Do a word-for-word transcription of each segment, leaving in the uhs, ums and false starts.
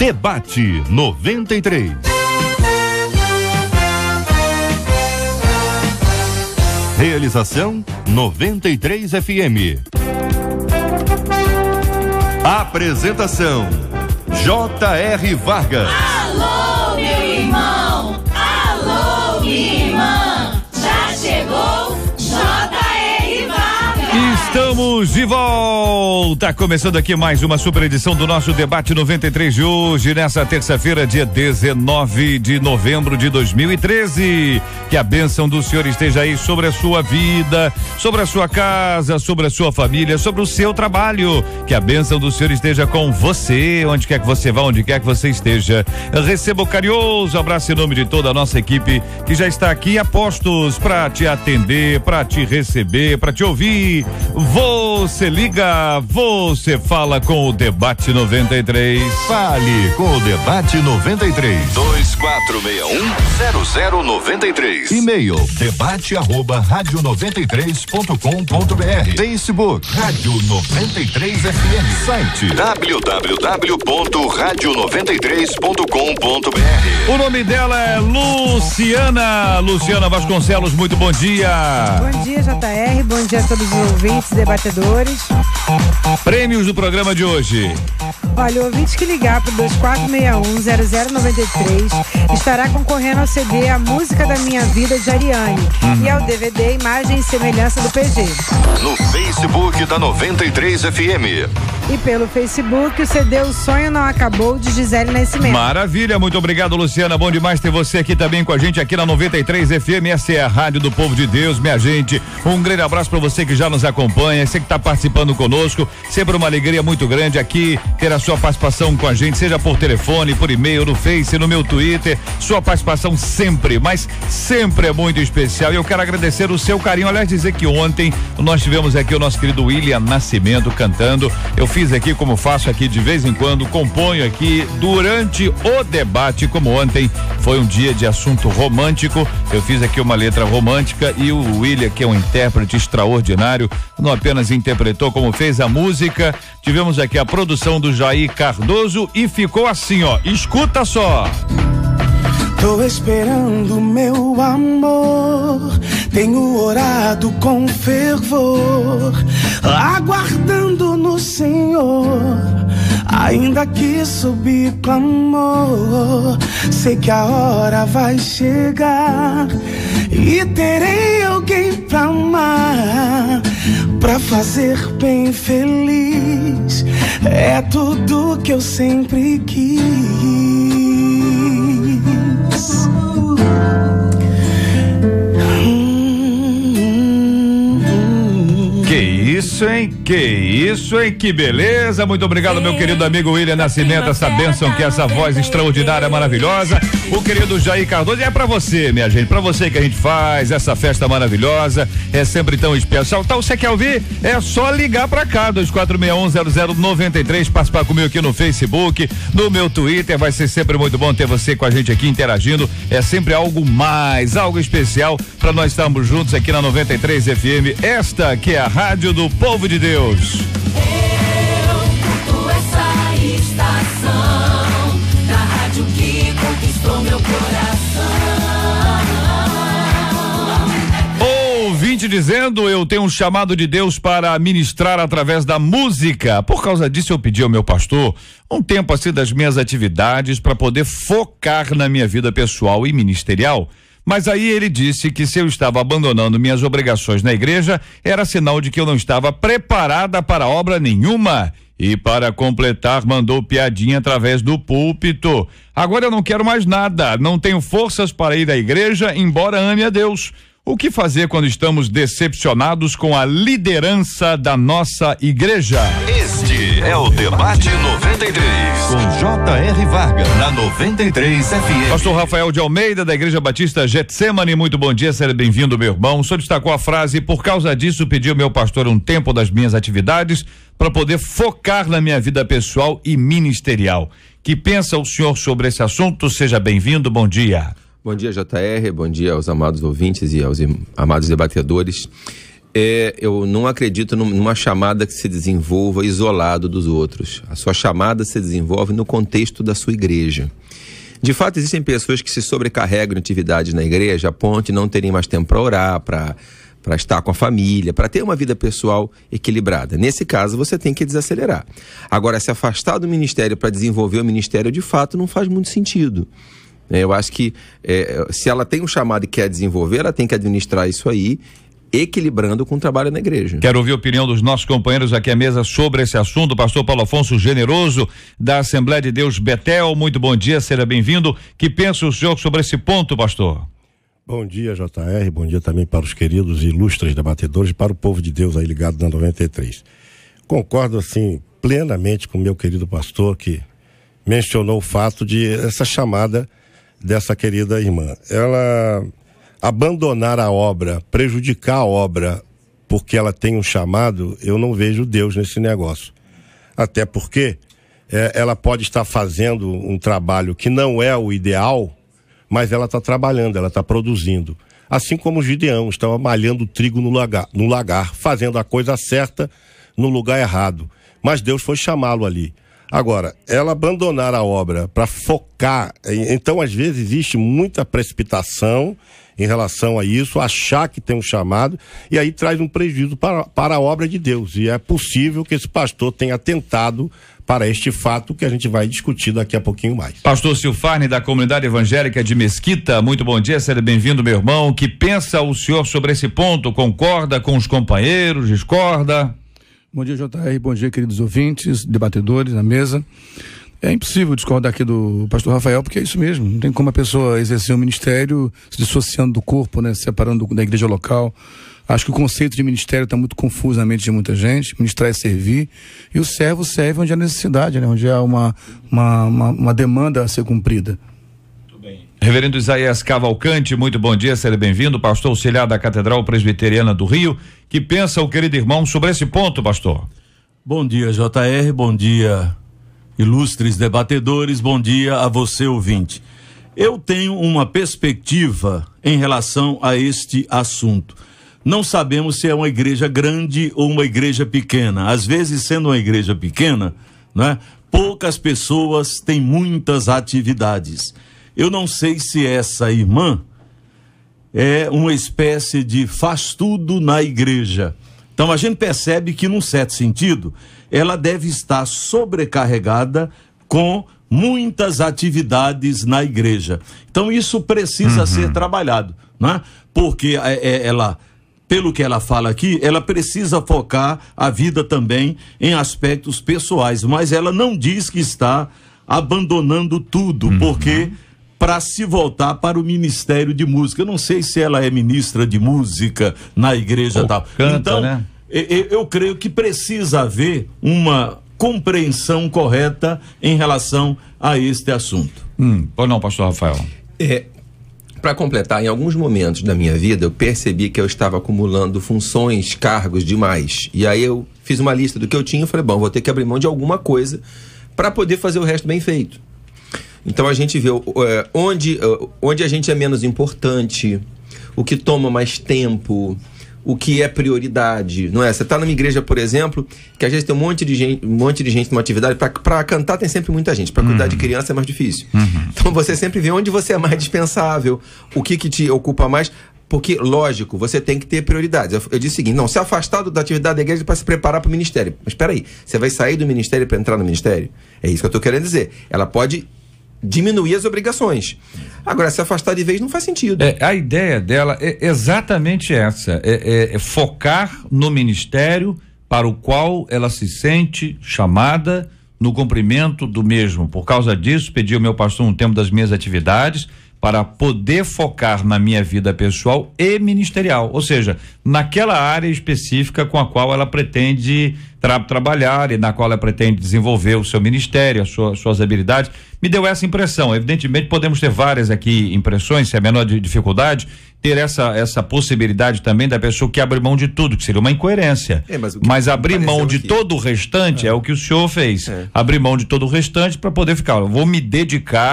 Debate noventa e três. Realização noventa e três F M. Apresentação J R Vargas. Alô, meu irmão! Alô, minha irmã! Já chegou J R Vargas! Estamos de volta, começando aqui mais uma super edição do nosso Debate noventa e três de hoje, nessa terça-feira, dia dezenove de novembro de dois mil e treze. Que a bênção do Senhor esteja aí sobre a sua vida, sobre a sua casa, sobre a sua família, sobre o seu trabalho. Que a bênção do Senhor esteja com você, onde quer que você vá, onde quer que você esteja. Receba o carinhoso abraço em nome de toda a nossa equipe que já está aqui a postos para te atender, para te receber, para te ouvir. Você liga, você fala com o Debate noventa e três. Fale com o Debate noventa e três. dois quatro seis um zero zero nove três. E-mail debate arroba rádio noventa e três ponto com ponto br. Facebook Rádio noventa e três F M. Site w w w ponto rádio noventa e três ponto com ponto br. O nome dela é Luciana. Luciana Vasconcelos, muito bom dia. Bom dia, J R. Bom dia a todos os ouvintes, debatedores. Prêmios do programa de hoje. Olha, o ouvinte que ligar para o dois quatro seis um zero zero nove três estará concorrendo ao C D A Música da Minha Vida de Ariane uhum. e ao D V D Imagem e Semelhança do P G. No Facebook da noventa e três F M. E pelo Facebook o C D O Sonho Não Acabou de Gisele Nascimento. Maravilha, muito obrigado, Luciana. Bom demais ter você aqui também com a gente aqui na noventa e três F M. Essa é a Rádio do Povo de Deus, minha gente. Um grande abraço para você que já nos acompanha, você que está participando conosco. Sempre uma alegria muito grande aqui ter a sua participação com a gente, seja por telefone, por e-mail, no Face, no meu Twitter. Sua participação sempre, mas sempre é muito especial. E eu quero agradecer o seu carinho. Aliás, dizer que ontem nós tivemos aqui o nosso querido William Nascimento cantando. Eu fiz aqui, como faço aqui de vez em quando, componho aqui durante o debate, como ontem foi um dia de assunto romântico. Eu fiz aqui uma letra romântica e o William, que é um intérprete extraordinário, não apenas interpretou, como fez a música. Tivemos aqui a produção do Jair Cardoso e ficou assim, ó. Escuta só. Tô esperando meu amor, tenho orado com fervor, aguardando no Senhor, ainda que subir clamor. Sei que a hora vai chegar e terei alguém pra amar, pra fazer bem feliz. É tudo que eu sempre quis. Que isso, hein? Que isso, hein? Que beleza. Muito obrigado, Sim. meu querido amigo William Nascimento, essa bênção, que essa voz extraordinária, maravilhosa. O querido Jair Cardoso. E é pra você, minha gente, pra você que a gente faz essa festa maravilhosa. É sempre tão especial. Então, você quer ouvir? É só ligar pra cá, dois quatro seis um zero zero nove três, participar comigo aqui no Facebook, no meu Twitter. Vai ser sempre muito bom ter você com a gente aqui interagindo. É sempre algo mais, algo especial pra nós estarmos juntos aqui na noventa e três F M. Esta que é a Rádio do Povo de Deus. Eu curto essa estação da rádio que conquistou meu coração. Ouvinte dizendo: eu tenho um chamado de Deus para ministrar através da música. Por causa disso eu pedi ao meu pastor um tempo assim das minhas atividades para poder focar na minha vida pessoal e ministerial. Mas aí ele disse que se eu estava abandonando minhas obrigações na igreja, era sinal de que eu não estava preparada para obra nenhuma. E para completar, mandou piadinha através do púlpito. Agora eu não quero mais nada, não tenho forças para ir à igreja, embora ame a Deus. O que fazer quando estamos decepcionados com a liderança da nossa igreja? Este é o Debate noventa e três, com J R Vargas, na noventa e três F M. Pastor Rafael de Almeida, da Igreja Batista Getsemane, muito bom dia, seja bem-vindo, meu irmão. O senhor destacou a frase: por causa disso, pedi ao meu pastor um tempo das minhas atividades para poder focar na minha vida pessoal e ministerial. Que pensa o senhor sobre esse assunto? Seja bem-vindo, bom dia. Bom dia, J R, bom dia aos amados ouvintes e aos amados debatedores. É, eu não acredito numa chamada que se desenvolva isolado dos outros. A sua chamada se desenvolve no contexto da sua igreja. De fato, existem pessoas que se sobrecarregam em atividades na igreja a ponto de não terem mais tempo para orar, para para estar com a família, para ter uma vida pessoal equilibrada. Nesse caso, você tem que desacelerar. Agora, se afastar do ministério para desenvolver o ministério, de fato, não faz muito sentido. Eu acho que é, se ela tem um chamado e quer desenvolver, ela tem que administrar isso aí, equilibrando com o trabalho na igreja. Quero ouvir a opinião dos nossos companheiros aqui à mesa sobre esse assunto. Pastor Paulo Afonso Generoso, da Assembleia de Deus Betel, muito bom dia, seja bem-vindo. Que pensa o senhor sobre esse ponto, pastor? Bom dia, J R, bom dia também para os queridos e ilustres debatedores, para o povo de Deus aí ligado na noventa e três. Concordo, assim, plenamente com o meu querido pastor, que mencionou o fato de essa chamada dessa querida irmã. Ela abandonar a obra, prejudicar a obra, porque ela tem um chamado, eu não vejo Deus nesse negócio. Até porque é, ela pode estar fazendo um trabalho que não é o ideal, mas ela está trabalhando, ela está produzindo. Assim como o Gideão estava malhando trigo no lagar, no lagar, fazendo a coisa certa no lugar errado. Mas Deus foi chamá-lo ali. Agora, ela abandonar a obra para focar, então às vezes existe muita precipitação em relação a isso, achar que tem um chamado, e aí traz um prejuízo para, para a obra de Deus. E é possível que esse pastor tenha atentado para este fato que a gente vai discutir daqui a pouquinho mais. Pastor Silfarne, da Comunidade Evangélica de Mesquita, muito bom dia, seja bem-vindo, meu irmão. O que pensa o senhor sobre esse ponto? Concorda com os companheiros? Discorda? Bom dia, J R, bom dia, queridos ouvintes, debatedores na mesa. É impossível discordar aqui do pastor Rafael, porque é isso mesmo, não tem como a pessoa exercer um ministério se dissociando do corpo, né, separando da igreja local. Acho que o conceito de ministério está muito confuso na mente de muita gente. Ministrar é servir, e o servo serve onde há necessidade, né, onde há uma, uma, uma, uma demanda a ser cumprida. Reverendo Isaías Cavalcante, muito bom dia, seja bem-vindo, pastor auxiliar da Catedral Presbiteriana do Rio. Que pensa o querido irmão sobre esse ponto, pastor? Bom dia, J R, bom dia, ilustres debatedores, bom dia a você, ouvinte. Eu tenho uma perspectiva em relação a este assunto. Não sabemos se é uma igreja grande ou uma igreja pequena. Às vezes, sendo uma igreja pequena, né, poucas pessoas têm muitas atividades. Eu não sei se essa irmã é uma espécie de faz tudo na igreja. Então a gente percebe que, num certo sentido, ela deve estar sobrecarregada com muitas atividades na igreja. Então isso precisa uhum. ser trabalhado, né? Porque é, é, ela, pelo que ela fala aqui, ela precisa focar a vida também em aspectos pessoais, mas ela não diz que está abandonando tudo, uhum. porque para se voltar para o Ministério de Música. Eu não sei se ela é ministra de música na igreja e tal. Canta, então, né? eu, eu creio que precisa haver uma compreensão correta em relação a este assunto. Hum, ou não, pastor Rafael? É, para completar, em alguns momentos da minha vida, eu percebi que eu estava acumulando funções, cargos demais. E aí eu fiz uma lista do que eu tinha e falei, bom, vou ter que abrir mão de alguma coisa para poder fazer o resto bem feito. Então a gente vê uh, onde, uh, onde a gente é menos importante, o que toma mais tempo, o que é prioridade, não é? Você está numa igreja, por exemplo, que às vezes tem um monte de gente, um monte de gente numa atividade, para cantar tem sempre muita gente, para uhum. cuidar de criança é mais difícil. Uhum. Então você sempre vê onde você é mais dispensável, o que, que te ocupa mais, porque, lógico, você tem que ter prioridades. Eu, eu disse o seguinte, não, se afastar da atividade da igreja para se preparar para o ministério. Mas espera aí, você vai sair do ministério para entrar no ministério? É isso que eu estou querendo dizer. Ela pode diminuir as obrigações. Agora, se afastar de vez não faz sentido. É, a ideia dela é exatamente essa, é, é, é focar no ministério para o qual ela se sente chamada no cumprimento do mesmo. Por causa disso, pedi ao meu pastor um tempo das minhas atividades para poder focar na minha vida pessoal e ministerial, ou seja, naquela área específica com a qual ela pretende tra- trabalhar e na qual ela pretende desenvolver o seu ministério, as sua, suas habilidades. Me deu essa impressão. Evidentemente podemos ter várias aqui impressões, se é a menor de dificuldade, ter essa, essa possibilidade também da pessoa que abre mão de tudo, que seria uma incoerência. É, mas mas abrir mão de aqui. todo o restante é. é o que o senhor fez. É. Abrir mão de todo o restante para poder ficar, eu vou me dedicar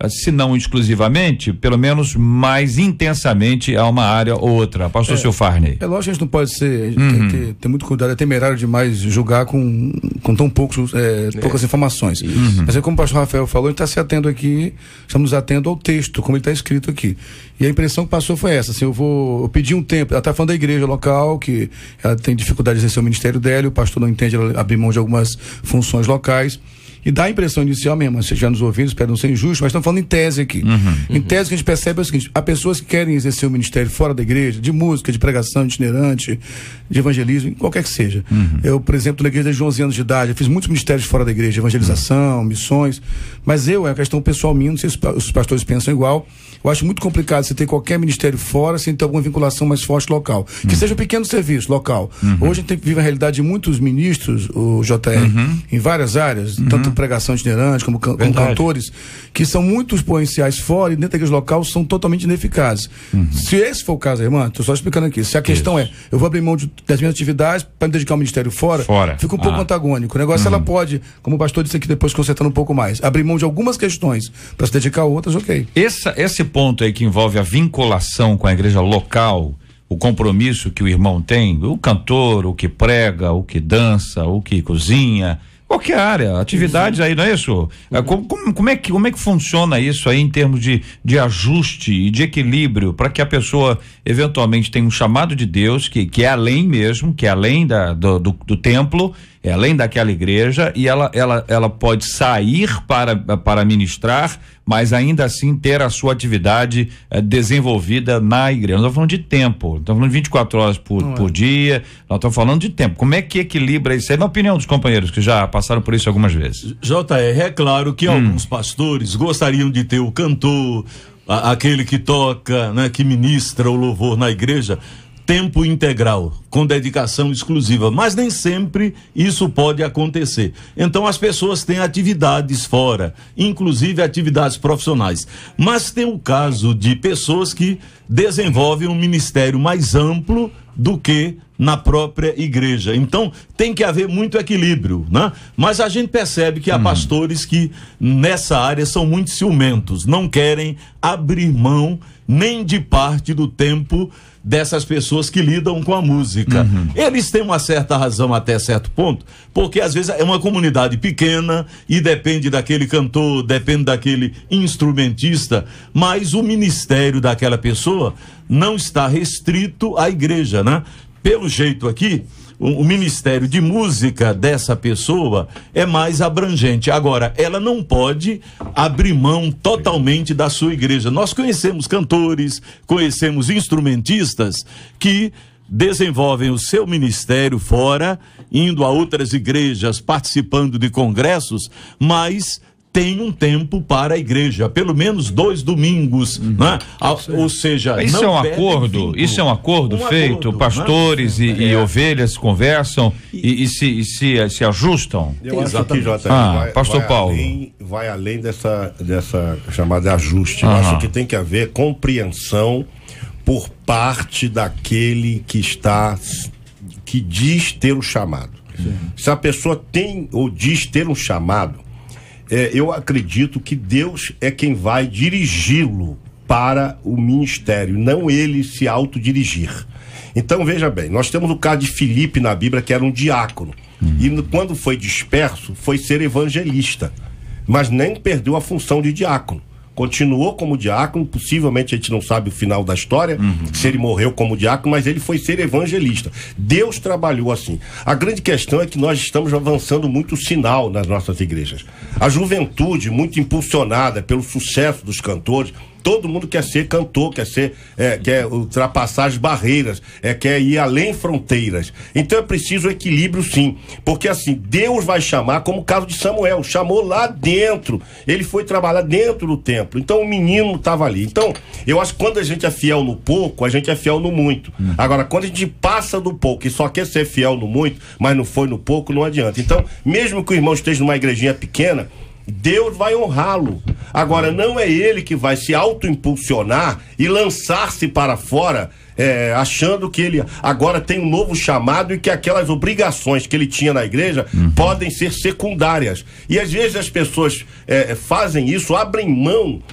se não exclusivamente, pelo menos mais intensamente a uma área ou outra. Pastor É. Silfarney. É lógico que a gente não pode ser, a gente Uhum. tem que ter, ter muito cuidado, é temerário demais julgar com, com tão poucos, é, poucas informações. Uhum. Mas é como o pastor Rafael falou, a gente está se atendo aqui, estamos nos atendo ao texto, como ele está escrito aqui. E a impressão que passou foi essa, assim, eu vou eu pedir um tempo, ela está falando da igreja local, que ela tem dificuldade de exercer o ministério dela, e o pastor não entende ela abrir mão de algumas funções locais. E dá a impressão inicial mesmo, vocês já nos ouviram, espero não ser injusto, mas estamos falando em tese aqui. Em tese, o que a gente percebe é o seguinte: há pessoas que querem exercer o ministério fora da igreja, de música, de pregação, de itinerante, de evangelismo, qualquer que seja. Eu, por exemplo, na igreja desde onze anos de idade, eu fiz muitos ministérios fora da igreja, evangelização, missões, mas eu, é uma questão pessoal minha, não sei se os pastores pensam igual, eu acho muito complicado você ter qualquer ministério fora sem ter alguma vinculação mais forte local. Que seja um pequeno serviço local. Hoje a gente tem que viver a realidade de muitos ministros, o J R, em várias áreas, tanto pregação itinerante como, can- como Verdade. cantores, que são muito exponenciais fora e dentro da igreja local são totalmente ineficazes. Se esse for o caso, irmã, estou só explicando aqui. Se a questão é, eu vou abrir mão de- das minhas atividades para me dedicar ao ministério fora, Fora. fica um pouco Ah. antagônico. O negócio, ela pode, como o pastor disse aqui depois, consertando um pouco mais, abrir mão de algumas questões para se dedicar a outras, ok. Essa, esse ponto aí que envolve a vinculação com a igreja local, o compromisso que o irmão tem, o cantor, o que prega, o que dança, o que cozinha, qualquer área, atividades aí, não é isso? É, como, como, como é que, como é que funciona isso aí em termos de, de ajuste e de equilíbrio para que a pessoa eventualmente tenha um chamado de Deus que, que é além mesmo, que é além da, do, do, do templo, é além daquela igreja, e ela, ela, ela pode sair para, para ministrar, mas ainda assim ter a sua atividade eh, desenvolvida na igreja. Nós estamos falando de tempo, estamos falando de vinte e quatro horas por, por dia, nós estamos falando de tempo. Como é que equilibra isso aí? Na opinião dos companheiros que já passaram por isso algumas vezes. J R, é claro que alguns pastores gostariam de ter o cantor, a- aquele que toca, né, que ministra o louvor na igreja, tempo integral, com dedicação exclusiva, mas nem sempre isso pode acontecer. Então as pessoas têm atividades fora, inclusive atividades profissionais. Mas tem o caso de pessoas que desenvolvem um ministério mais amplo do que na própria igreja. Então tem que haver muito equilíbrio, né? Mas a gente percebe que há pastores que nessa área são muito ciumentos, não querem abrir mão nem de parte do tempo dessas pessoas que lidam com a música. Eles têm uma certa razão até certo ponto, porque às vezes é uma comunidade pequena e depende daquele cantor, depende daquele instrumentista, mas o ministério daquela pessoa não está restrito à igreja, né? Pelo jeito aqui, o, o ministério de música dessa pessoa é mais abrangente. Agora, ela não pode abrir mão totalmente da sua igreja. Nós conhecemos cantores, conhecemos instrumentistas que desenvolvem o seu ministério fora, indo a outras igrejas, participando de congressos, mas tem um tempo para a igreja, pelo menos dois domingos, né? A- Ou seja, Isso não é um perdem acordo, vínculo. isso é um acordo Um feito, acordo, pastores né? e, e É. ovelhas conversam e, e se, e se, se ajustam. Eu acho que Exatamente. J R, Ah, vai, pastor vai Paulo. Além, vai além dessa, dessa chamada ajuste. Eu Aham. acho que tem que haver compreensão por parte daquele que está, que diz ter um chamado. Se a pessoa tem ou diz ter um chamado, é, eu acredito que Deus é quem vai dirigi-lo para o ministério, não ele se autodirigir. Então veja bem, nós temos o caso de Filipe na Bíblia, que era um diácono, e no- quando foi disperso foi ser evangelista, mas nem perdeu a função de diácono, continuou como diácono. Possivelmente a gente não sabe o final da história, se ele morreu como diácono, mas ele foi ser evangelista. Deus trabalhou assim. A grande questão é que nós estamos avançando muito sinal nas nossas igrejas. A juventude, muito impulsionada pelo sucesso dos cantores, todo mundo quer ser cantor, quer ser, é, quer ultrapassar as barreiras, é, quer ir além fronteiras. Então é preciso equilíbrio, sim, porque assim, Deus vai chamar, como o caso de Samuel, chamou lá dentro, ele foi trabalhar dentro do templo, então o menino estava ali. Então, eu acho que quando a gente é fiel no pouco, a gente é fiel no muito. Agora, quando a gente passa do pouco e só quer ser fiel no muito, mas não foi no pouco, não adianta. Então, mesmo que o irmão esteja numa igrejinha pequena, Deus vai honrá-lo. Agora, não é ele que vai se auto-impulsionar e lançar-se para fora, é, achando que ele agora tem um novo chamado e que aquelas obrigações que ele tinha na igreja podem ser secundárias. E às vezes as pessoas é, fazem isso, abrem mão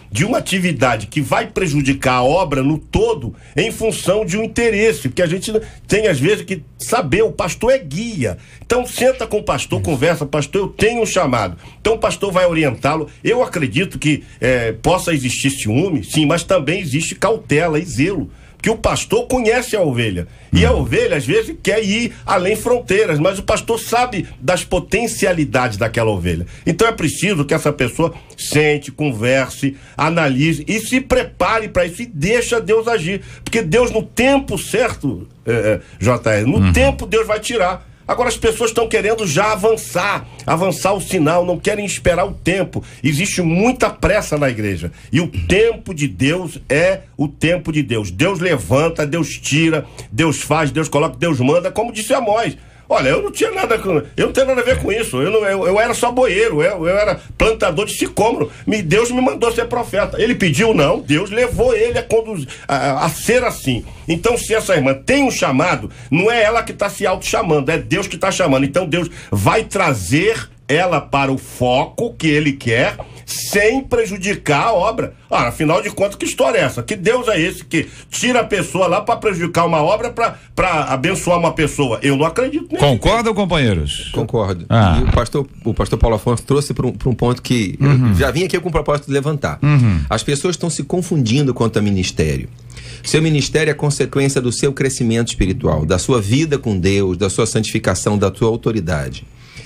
de uma atividade que vai prejudicar a obra no todo em função de um interesse, porque a gente tem às vezes que saber, o pastor é guia. Então senta com o pastor, conversa, pastor, eu tenho um chamado. Então o pastor vai orientá-lo. Eu acredito que é, possa existir ciúme, sim, mas também existe cautela e zelo. Que o pastor conhece a ovelha. E a ovelha, às vezes, quer ir além fronteiras, mas o pastor sabe das potencialidades daquela ovelha. Então é preciso que essa pessoa sente, converse, analise e se prepare para isso e deixa Deus agir. Porque Deus, no tempo certo, é, é, J R, no uhum. tempo Deus vai tirar. Agora as pessoas estão querendo já avançar, avançar o sinal, não querem esperar o tempo. Existe muita pressa na igreja. E o tempo de Deus é o tempo de Deus. Deus levanta, Deus tira, Deus faz, Deus coloca, Deus manda, como disse Amós. Olha, eu não tinha nada com, eu não tenho nada a ver com isso. Eu, não, eu, eu era só boeiro, eu, eu era plantador de sicômoro. Me, Deus me mandou ser profeta. Ele pediu não, Deus levou ele a, conduzir, a, a ser assim. Então, se essa irmã tem um chamado, não é ela que está se auto-chamando, é Deus que está chamando. Então, Deus vai trazer ela para o foco que ele quer, sem prejudicar a obra. Ah, afinal de contas, que história é essa? Que Deus é esse que tira a pessoa lá para prejudicar uma obra, para abençoar uma pessoa? Eu não acredito nisso. Concordam, companheiros? Concordo. Ah. E o pastor, o pastor Paulo Afonso trouxe para um, um ponto que uhum. eu já vim aqui com o propósito de levantar. Uhum. As pessoas estão se confundindo quanto a ministério. Seu ministério é consequência do seu crescimento espiritual, da sua vida com Deus, da sua santificação, da sua autoridade.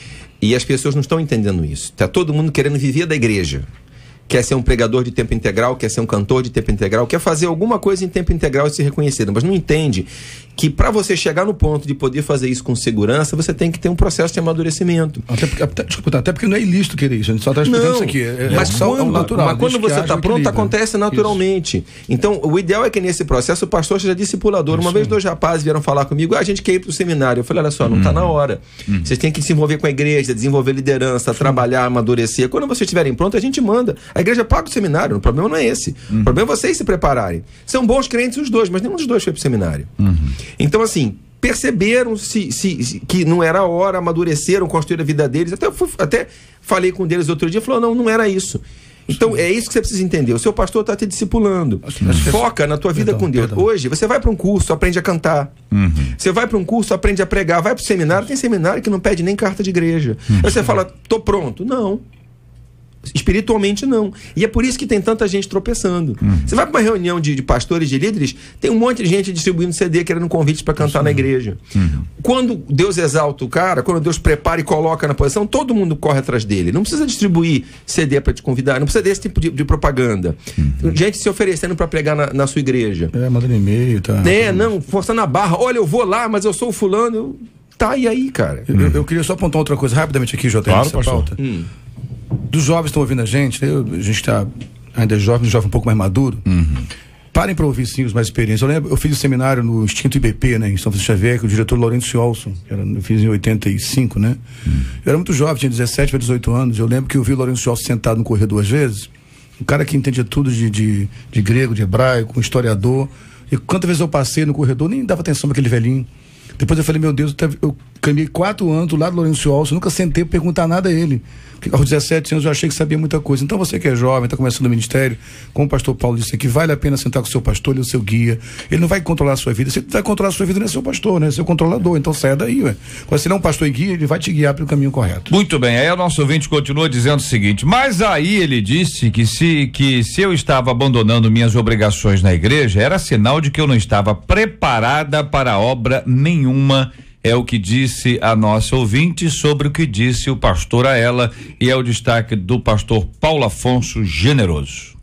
E as pessoas não estão entendendo isso. Está todo mundo querendo viver da igreja. Quer ser um pregador de tempo integral, quer ser um cantor de tempo integral, quer fazer alguma coisa em tempo integral e ser reconhecido, mas não entende que para você chegar no ponto de poder fazer isso com segurança, você tem que ter um processo de amadurecimento. Até porque, até, desculpa, até porque não é ilícito querer isso, a gente só está explicando não, isso aqui. É, mas é quando, é natural, mas quando você está pronto, acontece naturalmente. Isso. Então, o ideal é que nesse processo o pastor seja discipulador. Isso. Uma vez dois rapazes vieram falar comigo, ah, a gente quer ir para o seminário. Eu falei, olha só, não está uhum. na hora. Uhum. Vocês têm que se envolver com a igreja, desenvolver liderança, Sim. trabalhar, amadurecer. Quando vocês estiverem prontos, a gente manda. A igreja paga o seminário, o problema não é esse. Uhum. O problema é vocês se prepararem. São bons crentes os dois, mas nenhum dos dois foi para o seminário. Uhum. Então, assim, perceberam se, se, se, que não era a hora, amadureceram, construíram a vida deles. Até, fui, até falei com um deles outro dia, falou, não, não era isso. Então, é isso que você precisa entender. O seu pastor está te discipulando. Acho, acho Foca na tua vida perdão, com Deus. Perdão. Hoje, você vai para um curso, aprende a cantar. Uhum. Você vai para um curso, aprende a pregar. Vai para o seminário, tem seminário que não pede nem carta de igreja. Uhum. Aí você fala, tô pronto. Não. Espiritualmente não. E é por isso que tem tanta gente tropeçando. Uhum. Você vai para uma reunião de, de pastores, de líderes, tem um monte de gente distribuindo C D, querendo convite para cantar Sim. na igreja. Uhum. Quando Deus exalta o cara, quando Deus prepara e coloca na posição, todo mundo corre atrás dele. Não precisa distribuir C D para te convidar, não precisa desse tipo de, de propaganda. Uhum. Gente se oferecendo para pregar na, na sua igreja. É, mandando e-mail, tá? É, não, forçando a barra. Olha, eu vou lá, mas eu sou o fulano. Eu... Tá, e aí, cara? Eu, eu queria só apontar outra coisa rapidamente aqui, J R, claro, nessa pauta. Hum. Dos jovens que estão ouvindo a gente, eu, a gente está ainda jovem, jovem um pouco mais maduro. Uhum. Parem para ouvir sim os mais experientes. Eu lembro, eu fiz um seminário no Instinto I B P, né, em São Francisco Xavier, com o diretor Lourenço Olson, que era, eu fiz em oitenta e cinco, né? Uhum. Eu era muito jovem, tinha dezessete para dezoito anos. Eu lembro que eu vi o Lourenço Olson sentado no corredor às vezes, um cara que entendia tudo de, de, de grego, de hebraico, um historiador. E quantas vezes eu passei no corredor, nem dava atenção para aquele velhinho. Depois eu falei, meu Deus, eu caminhei quatro anos do lado do Lourenço Olson, nunca sentei para perguntar nada a ele. Porque aos dezessete anos eu achei que sabia muita coisa. Então você que é jovem, está começando o ministério, como o pastor Paulo disse aqui, vale a pena sentar com o seu pastor, ele é o seu guia. Ele não vai controlar a sua vida. Se ele vai controlar a sua vida, não é seu pastor, né? É seu controlador. Então saia daí, ué. Quando você não é um pastor e guia, ele vai te guiar pelo caminho correto. Muito bem, aí o nosso ouvinte continua dizendo o seguinte, mas aí ele disse que se, que se eu estava abandonando minhas obrigações na igreja, era sinal de que eu não estava preparada para obra nenhuma. É o que disse a nossa ouvinte sobre o que disse o pastor a ela, e é o destaque do pastor Paulo Afonso Generoso.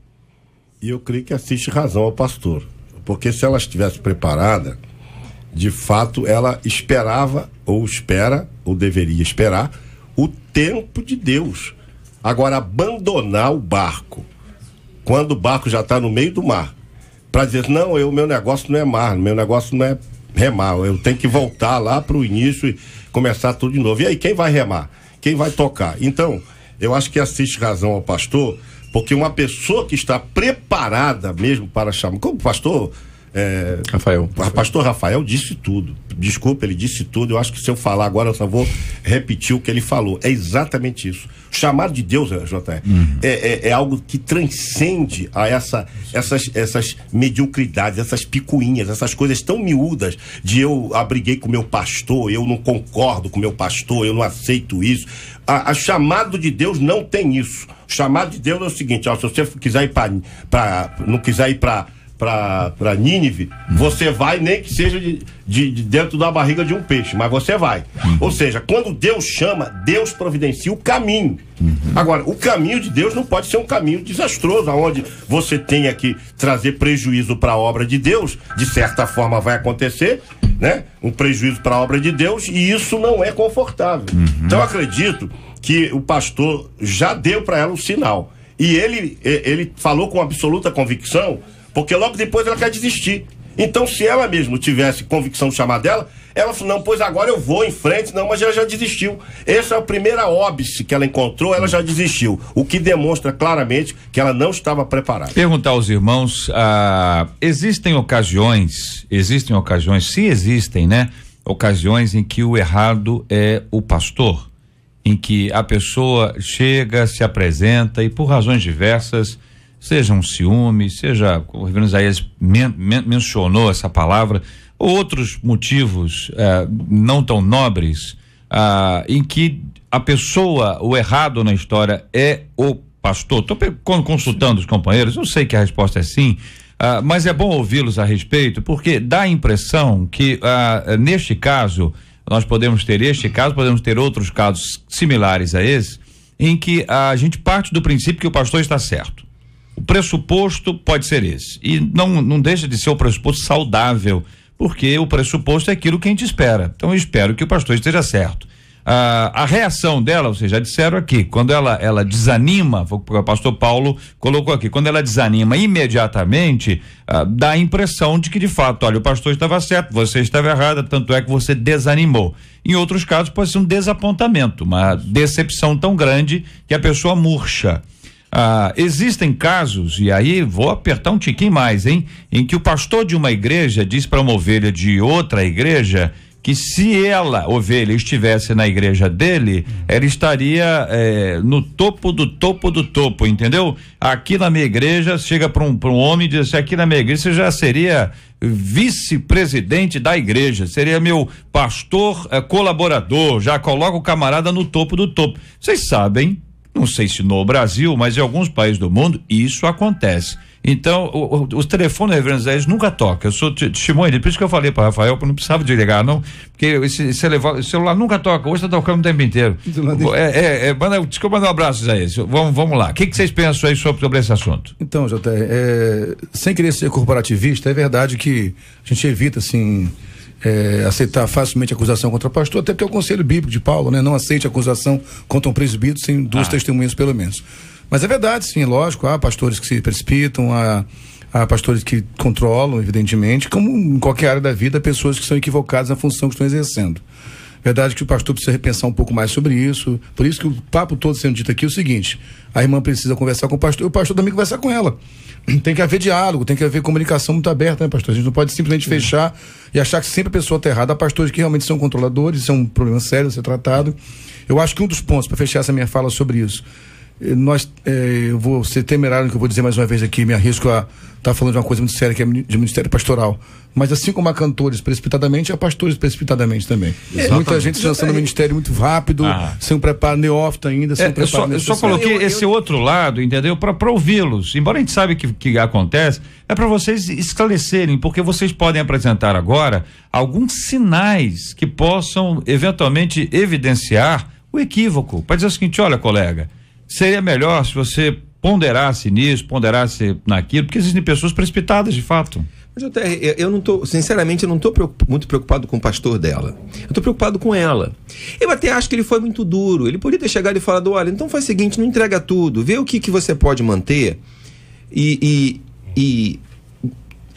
E eu creio que assiste razão ao pastor, porque se ela estivesse preparada, de fato ela esperava, ou espera, ou deveria esperar, o tempo de Deus. Agora, abandonar o barco, quando o barco já está no meio do mar, para dizer, não, o meu negócio não é mar, meu negócio não é remar, eu tenho que voltar lá para o início e começar tudo de novo. E aí, quem vai remar? Quem vai tocar? Então, eu acho que assiste razão ao pastor, porque uma pessoa que está preparada mesmo para chamar, como o pastor É, Rafael. O pastor Rafael disse tudo. Desculpa, ele disse tudo. Eu acho que se eu falar agora, eu só vou repetir o que ele falou. É exatamente isso. O chamado de Deus, J R, uhum. é, é, é algo que transcende a essa, essas, essas mediocridades, essas picuinhas, essas coisas tão miúdas de eu abriguei com meu pastor, eu não concordo com meu pastor, eu não aceito isso. A, a chamado de Deus não tem isso. O chamado de Deus é o seguinte, ó, se você quiser ir para, não quiser ir para para Nínive, você vai, nem que seja de, de, de dentro da barriga de um peixe, mas você vai. Uhum. Ou seja, quando Deus chama, Deus providencia o caminho. Uhum. Agora, o caminho de Deus não pode ser um caminho desastroso, onde você tenha que trazer prejuízo para a obra de Deus. De certa forma vai acontecer, né? Um prejuízo para a obra de Deus, e isso não é confortável. Uhum. Então eu acredito que o pastor já deu para ela o sinal. E ele, ele falou com absoluta convicção, porque logo depois ela quer desistir. Então, se ela mesmo tivesse convicção do chamado dela, ela falou, não, pois agora eu vou em frente, não, mas ela já desistiu. Essa é a primeira óbice que ela encontrou, ela já desistiu, o que demonstra claramente que ela não estava preparada. Perguntar aos irmãos, ah, existem ocasiões, existem ocasiões, se existem, né, ocasiões em que o errado é o pastor, em que a pessoa chega, se apresenta e por razões diversas, seja um ciúme, seja, o reverendo Isaías men, men, mencionou essa palavra, ou outros motivos eh, não tão nobres, ah, em que a pessoa, o errado na história é o pastor. Estou consultando os companheiros, eu sei que a resposta é sim, ah, mas é bom ouvi-los a respeito, porque dá a impressão que ah, neste caso, nós podemos ter este caso, podemos ter outros casos similares a esse, em que a gente parte do princípio que o pastor está certo. O pressuposto pode ser esse. E não, não deixa de ser o pressuposto saudável, porque o pressuposto é aquilo que a gente espera. Então eu espero que o pastor esteja certo. Ah, a reação dela, vocês já disseram aqui, quando ela, ela desanima, o pastor Paulo colocou aqui, quando ela desanima imediatamente, ah, dá a impressão de que de fato, olha, o pastor estava certo, você estava errada, tanto é que você desanimou. Em outros casos pode ser um desapontamento, uma decepção tão grande que a pessoa murcha. Ah, existem casos, e aí vou apertar um tiquinho mais, hein? Em que o pastor de uma igreja diz para uma ovelha de outra igreja que se ela, ovelha, estivesse na igreja dele, ela estaria eh, no topo do topo do topo, entendeu? Aqui na minha igreja, chega para um, para um homem e diz assim, aqui na minha igreja você já seria vice-presidente da igreja, seria meu pastor eh, colaborador, já coloca o camarada no topo do topo. Vocês sabem, não sei se no Brasil, mas em alguns países do mundo isso acontece. Então, o, o, os telefones reverendo Zé nunca tocam. Eu sou testemunha, por isso que eu falei para Rafael, que não precisava de ligar, não, porque esse, esse, esse celular nunca toca, hoje está tocando o tempo inteiro. É, é, é, manda, desculpa, mandar um abraço, Zé. Vamos, vamos lá. O que, que vocês pensam aí sobre, sobre esse assunto? Então, J R, é, sem querer ser corporativista, é verdade que a gente evita, assim. É, aceitar facilmente a acusação contra o pastor, até porque é o conselho bíblico de Paulo, né? Não aceite acusação contra um presbítero sem duas ah. testemunhas pelo menos. Mas é verdade, sim, lógico, há pastores que se precipitam, há, há pastores que controlam, evidentemente, como em qualquer área da vida, pessoas que são equivocadas na função que estão exercendo. Verdade que o pastor precisa repensar um pouco mais sobre isso, por isso que o papo todo sendo dito aqui é o seguinte, a irmã precisa conversar com o pastor, e o pastor também conversar com ela. Tem que haver diálogo, tem que haver comunicação muito aberta, né, pastor? A gente não pode simplesmente Sim. fechar e achar que sempre a pessoa está errada. Há pastores que realmente são controladores, isso é um problema sério a ser tratado. Eu acho que um dos pontos, para fechar essa minha fala sobre isso, nós, é, eu vou ser temerário no que eu vou dizer mais uma vez aqui, me arrisco a estar tá falando de uma coisa muito séria, que é de ministério pastoral. Mas assim como há cantores precipitadamente, há pastores precipitadamente também. É, muita gente se lançando no ministério muito rápido, ah. sem um preparo neófito ainda, sem é, um preparo Eu só, eu só coloquei eu, esse eu... outro lado, entendeu? Para ouvi-los. Embora a gente saiba que, que acontece, é para vocês esclarecerem, porque vocês podem apresentar agora alguns sinais que possam eventualmente evidenciar o equívoco. Para dizer o seguinte, olha, colega, seria melhor se você ponderasse nisso, ponderasse naquilo, porque existem pessoas precipitadas de fato. Mas eu, eu não tô, sinceramente, eu não estou muito preocupado com o pastor dela. Eu estou preocupado com ela. Eu até acho que ele foi muito duro. Ele podia ter chegado e falado, olha, então faz o seguinte, não entrega tudo, vê o que, que você pode manter e, e, e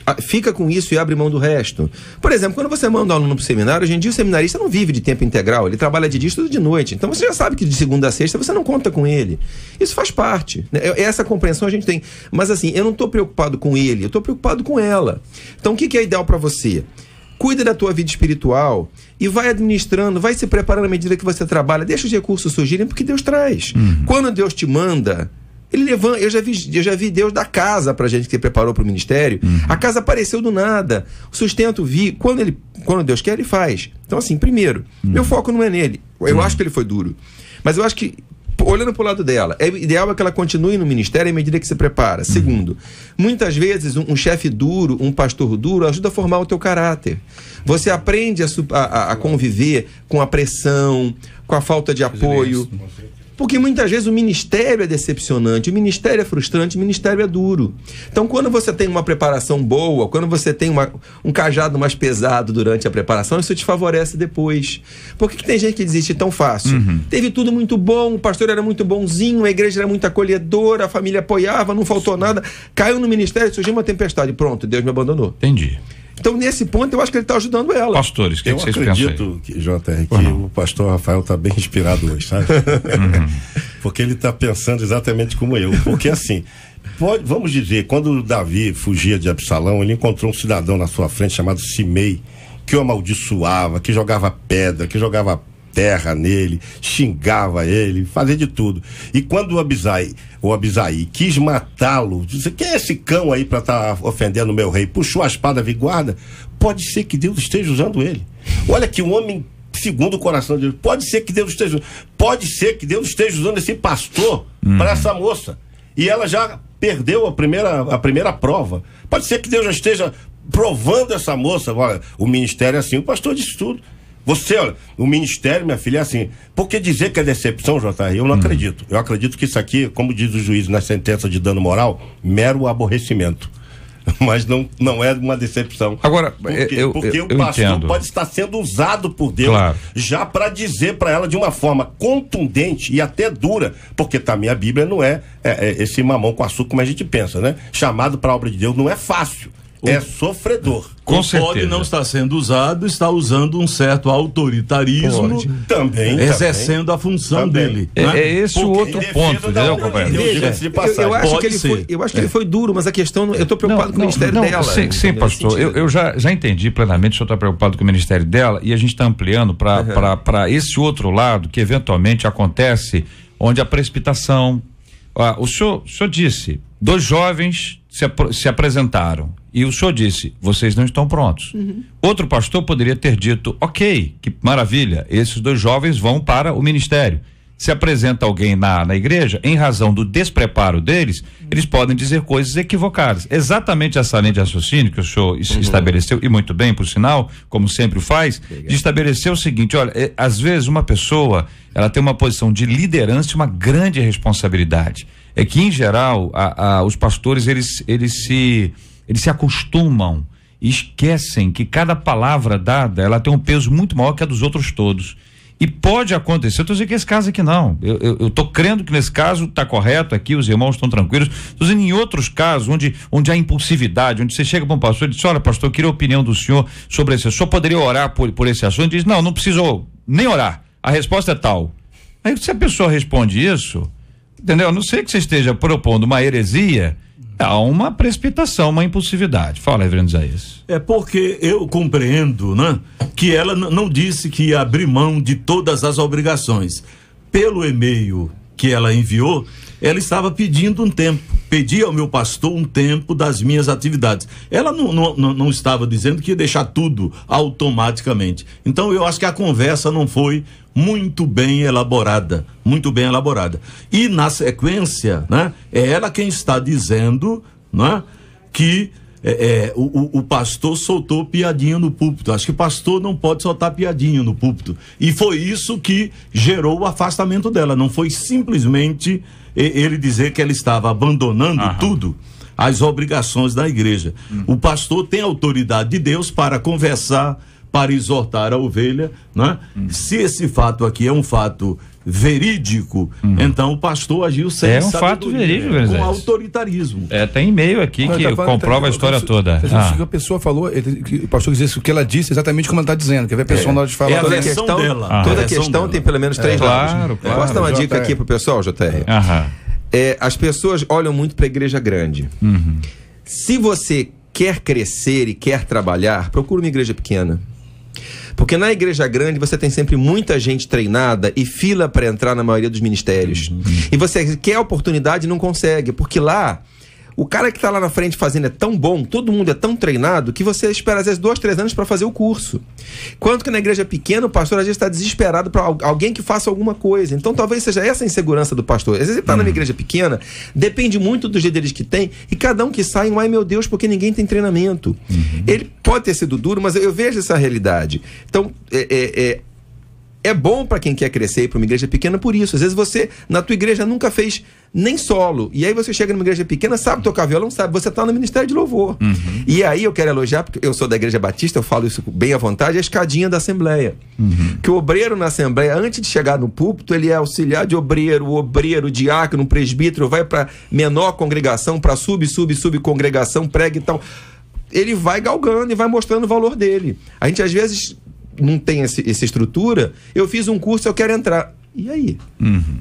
fica com isso e abre mão do resto. Por exemplo, quando você manda um aluno para o seminário, hoje em dia o seminarista não vive de tempo integral, ele trabalha de dia e estuda de noite. Então você já sabe que de segunda a sexta você não conta com ele. Isso faz parte, né? Essa compreensão a gente tem. Mas assim, eu não estou preocupado com ele, eu estou preocupado com ela. Então o que, que é ideal para você? Cuida da tua vida espiritual e vai administrando, vai se preparando à medida que você trabalha. Deixa os recursos surgirem porque Deus traz. Uhum. Quando Deus te manda, ele levanta. Eu já vi, eu já vi Deus dar casa pra gente que preparou pro ministério. Uhum. A casa apareceu do nada. O sustento vi. Quando, ele, quando Deus quer, ele faz. Então, assim, primeiro, uhum. meu foco não é nele. Eu uhum. acho que ele foi duro. Mas eu acho que, olhando pro lado dela, é ideal é que ela continue no ministério à medida que se prepara. Uhum. Segundo, muitas vezes um, um chefe duro, um pastor duro, ajuda a formar o teu caráter. Você aprende a, a, a conviver com a pressão, com a falta de apoio. Porque muitas vezes o ministério é decepcionante, o ministério é frustrante, o ministério é duro. Então, quando você tem uma preparação boa, quando você tem uma, um cajado mais pesado durante a preparação, isso te favorece depois. Por que, que tem gente que desiste tão fácil? Uhum. Teve tudo muito bom, o pastor era muito bonzinho, a igreja era muito acolhedora, a família apoiava, não faltou nada. Caiu no ministério, surgiu uma tempestade. Pronto, Deus me abandonou. Entendi. Então, nesse ponto, eu acho que ele está ajudando ela. Pastores, o que, eu que vocês acredito pensam que, J R, que uhum. o pastor Rafael está bem inspirado hoje, sabe? Uhum. Porque ele está pensando exatamente como eu. Porque assim, pode, vamos dizer, quando Davi fugia de Absalão, ele encontrou um cidadão na sua frente chamado Simei, que o amaldiçoava, que jogava pedra, que jogava terra nele, xingava ele, fazia de tudo. E quando o Abisai, o Abisai quis matá-lo, disse: quem é esse cão aí para estar tá ofendendo o meu rei? Puxou a espada, vi guarda. Pode ser que Deus esteja usando ele. Olha que o homem segundo o coração de Deus. Pode ser que Deus esteja, pode ser que Deus esteja usando esse pastor hum. para essa moça. E ela já perdeu a primeira, a primeira prova. Pode ser que Deus já esteja provando essa moça. Olha, o ministério é assim, o pastor disse tudo. Você, olha, o ministério, minha filha, é assim. Por que dizer que é decepção, J R? Eu não hum. acredito. Eu acredito que isso aqui, como diz o juiz na sentença de dano moral, mero aborrecimento. Mas não, não é uma decepção. Agora, porque, eu, porque eu, o eu pastor entendo. pode estar sendo usado por Deus, claro, já para dizer para ela de uma forma contundente e até dura, porque também a Bíblia não é, é, é esse mamão com açúcar como a gente pensa, né? Chamado para a obra de Deus não é fácil. É sofredor. Com o certeza. pode não estar sendo usado, está usando um certo autoritarismo, pode. Também, exercendo também. a função Também. dele. É, né? é esse o outro ponto, entendeu, companheiro? Eu, eu acho, que ele, foi, eu acho que ele foi duro, mas a questão, eu estou preocupado não, com o ministério não, dela. Sim, sim, pastor, eu, eu já, já entendi plenamente, o senhor está preocupado com o ministério dela e a gente está ampliando para uhum. para esse outro lado que eventualmente acontece, onde a precipitação. Ah, o senhor, o senhor disse, dois jovens se, se apresentaram e o senhor disse, vocês não estão prontos. Uhum. Outro pastor poderia ter dito, ok, que maravilha, esses dois jovens vão para o ministério. Se apresenta alguém na, na igreja, em razão do despreparo deles, uhum. eles podem dizer coisas equivocadas. Exatamente essa linha de raciocínio que o senhor uhum. estabeleceu, e muito bem, por sinal, como sempre faz, Legal. de estabelecer o seguinte, olha, é, às vezes uma pessoa, ela tem uma posição de liderança e uma grande responsabilidade. É que, em geral, a, a, os pastores, eles, eles, se, eles se acostumam e esquecem que cada palavra dada, ela tem um peso muito maior que a dos outros todos. E pode acontecer, eu estou dizendo que esse caso aqui não, eu estou crendo que nesse caso está correto aqui, os irmãos estão tranquilos, estou dizendo em outros casos, onde, onde há impulsividade, onde você chega para um pastor e diz, olha pastor, eu queria a opinião do senhor sobre esse, o senhor poderia orar por, por esse assunto? E diz, não, não preciso nem orar, a resposta é tal. Aí se a pessoa responde isso, entendeu? A não sei que você esteja propondo uma heresia, há uma precipitação, uma impulsividade. Fala, reverendo Isaías. É porque eu compreendo, né, que ela n- não disse que ia abrir mão de todas as obrigações. Pelo e-mail que ela enviou, ela estava pedindo um tempo. Pedi ao meu pastor um tempo das minhas atividades. Ela não, não, não estava dizendo que ia deixar tudo automaticamente. Então eu acho que a conversa não foi muito bem elaborada, muito bem elaborada. E na sequência, né, é ela quem está dizendo, né, que é, é, o, o pastor soltou piadinha no púlpito. Acho que o pastor não pode soltar piadinha no púlpito. E foi isso que gerou o afastamento dela. Não foi simplesmente ele dizer que ela estava abandonando Aham. tudo, as obrigações da igreja. Hum. O pastor tem autoridade de Deus para conversar, para exortar a ovelha, né? Hum. Se esse fato aqui é um fato verídico, uhum. então o pastor agiu sem é um fato verídico, com autoritarismo. É, tem e-mail aqui que tá, comprova tá, a história isso, toda. Ah. A pessoa falou, ele, o pastor disse o que ela disse exatamente como ela está dizendo, quer ver a pessoa é. na hora de falar. É a toda questão dela. Ah. Toda a questão dela. Tem pelo menos três é, lados. Claro, claro. Posso dar uma dica aqui pro pessoal, J R? Aham. É, as pessoas olham muito para a igreja grande. Uhum. Se você quer crescer e quer trabalhar, procura uma igreja pequena. Porque na igreja grande você tem sempre muita gente treinada e fila para entrar na maioria dos ministérios. Uhum. E você quer a oportunidade e não consegue, porque lá o cara que está lá na frente fazendo é tão bom, todo mundo é tão treinado, que você espera às vezes dois, três anos para fazer o curso. Quanto que na igreja pequena o pastor às vezes está desesperado para alguém que faça alguma coisa. Então talvez seja essa a insegurança do pastor. Às vezes ele está hum. numa igreja pequena, depende muito dos líderes que tem, e cada um que sai, ai meu Deus, porque ninguém tem treinamento. Uhum. Ele pode ter sido duro, mas eu vejo essa realidade. Então, é... é, é É bom para quem quer crescer para uma igreja pequena por isso. Às vezes você, na tua igreja, nunca fez nem solo. E aí você chega numa igreja pequena, sabe tocar violão, sabe. Você está no ministério de louvor. Uhum. E aí eu quero elogiar, porque eu sou da igreja batista, eu falo isso bem à vontade, a escadinha da assembleia. Uhum. Que o obreiro na assembleia, antes de chegar no púlpito, ele é auxiliar de obreiro, obreiro, diácono, presbítero, vai para menor congregação, para sub, sub, sub congregação, prega e tal. Ele vai galgando e vai mostrando o valor dele. A gente às vezes não tem esse, essa estrutura, eu fiz um curso, eu quero entrar. E aí? Uhum.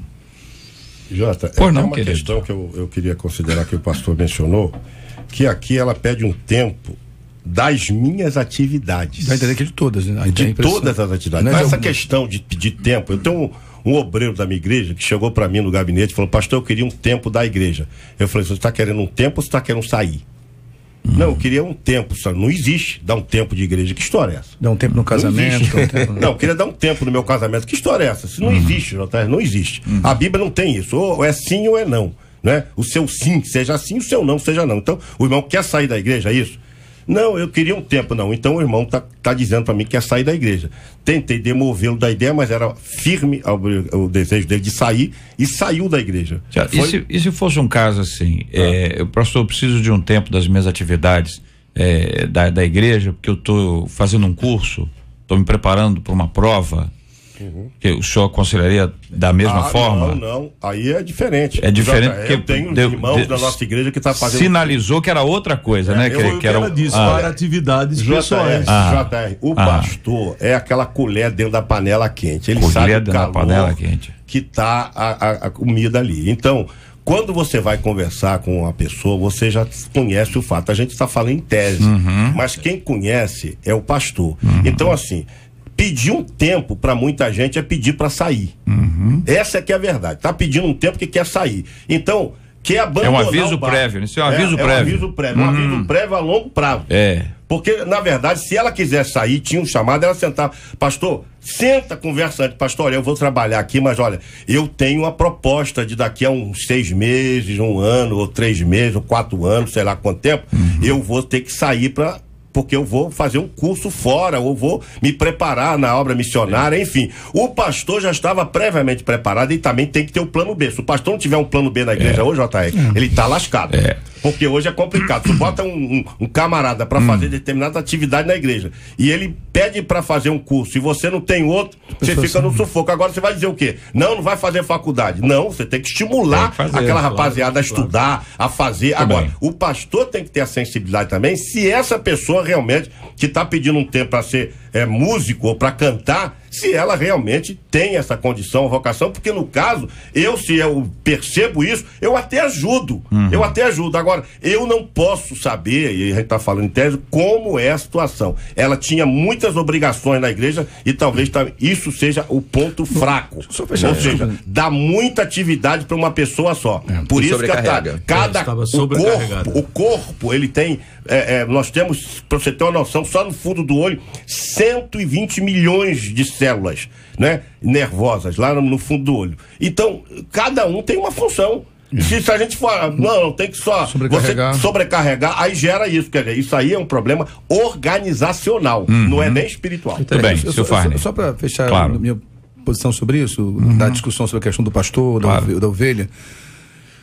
Jota, Por é não, uma querido. questão que eu, eu queria considerar que o pastor mencionou, que aqui ela pede um tempo das minhas atividades. Vai entender que de todas, né? De todas as atividades. Não é essa alguma... questão de pedir tempo, eu tenho um, um obreiro da minha igreja que chegou para mim no gabinete e falou, pastor, eu queria um tempo da igreja. Eu falei, você está querendo um tempo ou você está querendo sair? Hum. Não, eu queria um tempo, só não existe dar um tempo de igreja. Que história é essa? Dar um tempo no casamento? Não, um tempo no... não, eu queria dar um tempo no meu casamento. Que história é essa? Isso não hum. existe, J R, não existe. Hum. A Bíblia não tem isso. Ou é sim ou é não, né? O seu sim seja sim, o seu não seja não. Então, o irmão quer sair da igreja, é isso? Não, eu queria um tempo, não. Então o irmão tá, tá dizendo para mim que quer sair da igreja. Tentei demovê-lo da ideia, mas era firme ao, ao desejo dele de sair e saiu da igreja. Já, Foi... e, se, e se fosse um caso assim, ah. é, eu, pastor, eu preciso de um tempo das minhas atividades é, da, da igreja, porque eu estou fazendo um curso, estou me preparando para uma prova. Uhum. Que o senhor aconselharia da mesma ah, forma? Não, não, aí é diferente. É diferente porque eu tenho deu, irmãos de, da nossa igreja que está fazendo. Sinalizou que era outra coisa, é, né? Eu, que, eu que era ela disse ah, para atividades pessoais. Ah, J R, o ah, pastor é aquela colher dentro da panela quente. Ele colher sabe dentro o calor da panela quente que tá a, a, a comida ali. Então, quando você vai conversar com uma pessoa, você já conhece o fato. A gente está falando em tese, uhum. mas quem conhece é o pastor. Uhum. Então, assim, pedir um tempo para muita gente é pedir para sair. Uhum. Essa é que é a verdade. Tá pedindo um tempo que quer sair. Então, quer abandonar. É um aviso prévio, isso é um aviso é, prévio. É um aviso prévio, uhum. um aviso prévio a longo prazo. É. Porque, na verdade, se ela quiser sair, tinha um chamado, ela sentava. Pastor, senta, conversa antes. Pastor, olha, eu vou trabalhar aqui, mas olha, eu tenho uma proposta de daqui a uns seis meses, um ano, ou três meses, ou quatro anos, sei lá quanto tempo, uhum. eu vou ter que sair para... porque eu vou fazer um curso fora, ou vou me preparar na obra missionária, enfim. O pastor já estava previamente preparado e também tem que ter o plano B. Se o pastor não tiver um plano B na igreja é. hoje, J R, é. ele tá lascado. É. Porque hoje é complicado. Tu bota um, um, um camarada para hum. fazer determinada atividade na igreja e ele pede para fazer um curso e você não tem outro, você fica no sufoco. Agora você vai dizer o quê? Não, não vai fazer faculdade. Não, você tem que estimular que fazer, aquela claro, rapaziada a estudar, claro. a fazer. Muito Agora, bem. o pastor tem que ter a sensibilidade também, se essa pessoa realmente que está pedindo um tempo para ser é, músico ou para cantar, se ela realmente tem essa condição, vocação, porque no caso, eu se eu percebo isso, eu até ajudo, uhum. eu até ajudo. Agora, eu não posso saber, e a gente está falando em tese, como é a situação. Ela tinha muitas obrigações na igreja e talvez tá, isso seja o ponto fraco. Ou seja, dá muita atividade para uma pessoa só. É. Por e isso que a, cada é, o corpo, o corpo, ele tem, é, é, nós temos, para você ter uma noção, só no fundo do olho, cento e vinte milhões de células, né, nervosas lá no, no fundo do olho. Então, cada um tem uma função. Se, se a gente for, não, tem que só sobrecarregar. Você sobrecarregar, aí gera isso. Quer dizer, isso aí é um problema organizacional, uhum. não é nem espiritual. Muito bem, eu, eu, só, só para fechar claro. a minha posição sobre isso, uhum. da discussão sobre a questão do pastor, claro. da, da ovelha.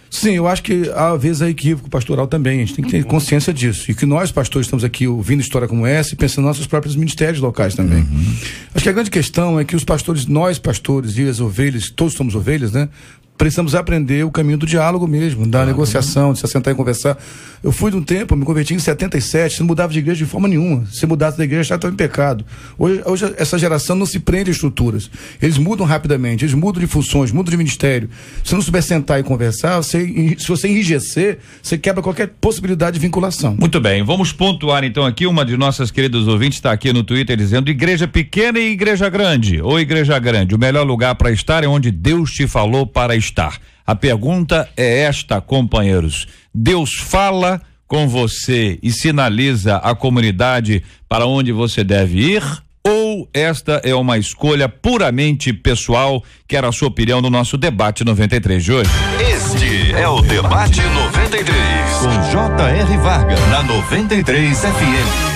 Sim, eu acho que às vezes é equívoco pastoral também, a gente tem que ter consciência disso. E que nós, pastores, estamos aqui ouvindo história como essa e pensando nos nossos próprios ministérios locais também. Uhum. Acho que a grande questão é que os pastores, nós pastores e as ovelhas, todos somos ovelhas, né? Precisamos aprender o caminho do diálogo mesmo, da ah, negociação, de se sentar e conversar. Eu fui de um tempo, me converti em setenta e sete, você não mudava de igreja de forma nenhuma. Se mudasse da igreja, já estava em pecado. Hoje, hoje essa geração não se prende a estruturas. Eles mudam rapidamente, eles mudam de funções, mudam de ministério. Se não souber sentar e conversar, você, se você enrijecer, você quebra qualquer possibilidade de vinculação. Muito bem, vamos pontuar então aqui, uma de nossas queridas ouvintes está aqui no Twitter dizendo: igreja pequena e igreja grande, ou igreja grande, o melhor lugar para estar é onde Deus te falou para estar. A pergunta é esta, companheiros: Deus fala com você e sinaliza a comunidade para onde você deve ir? Ou esta é uma escolha puramente pessoal? Quero a sua opinião no nosso debate noventa e três de hoje. Este é o Debate noventa e três, com J R Vargas, na noventa e três F M.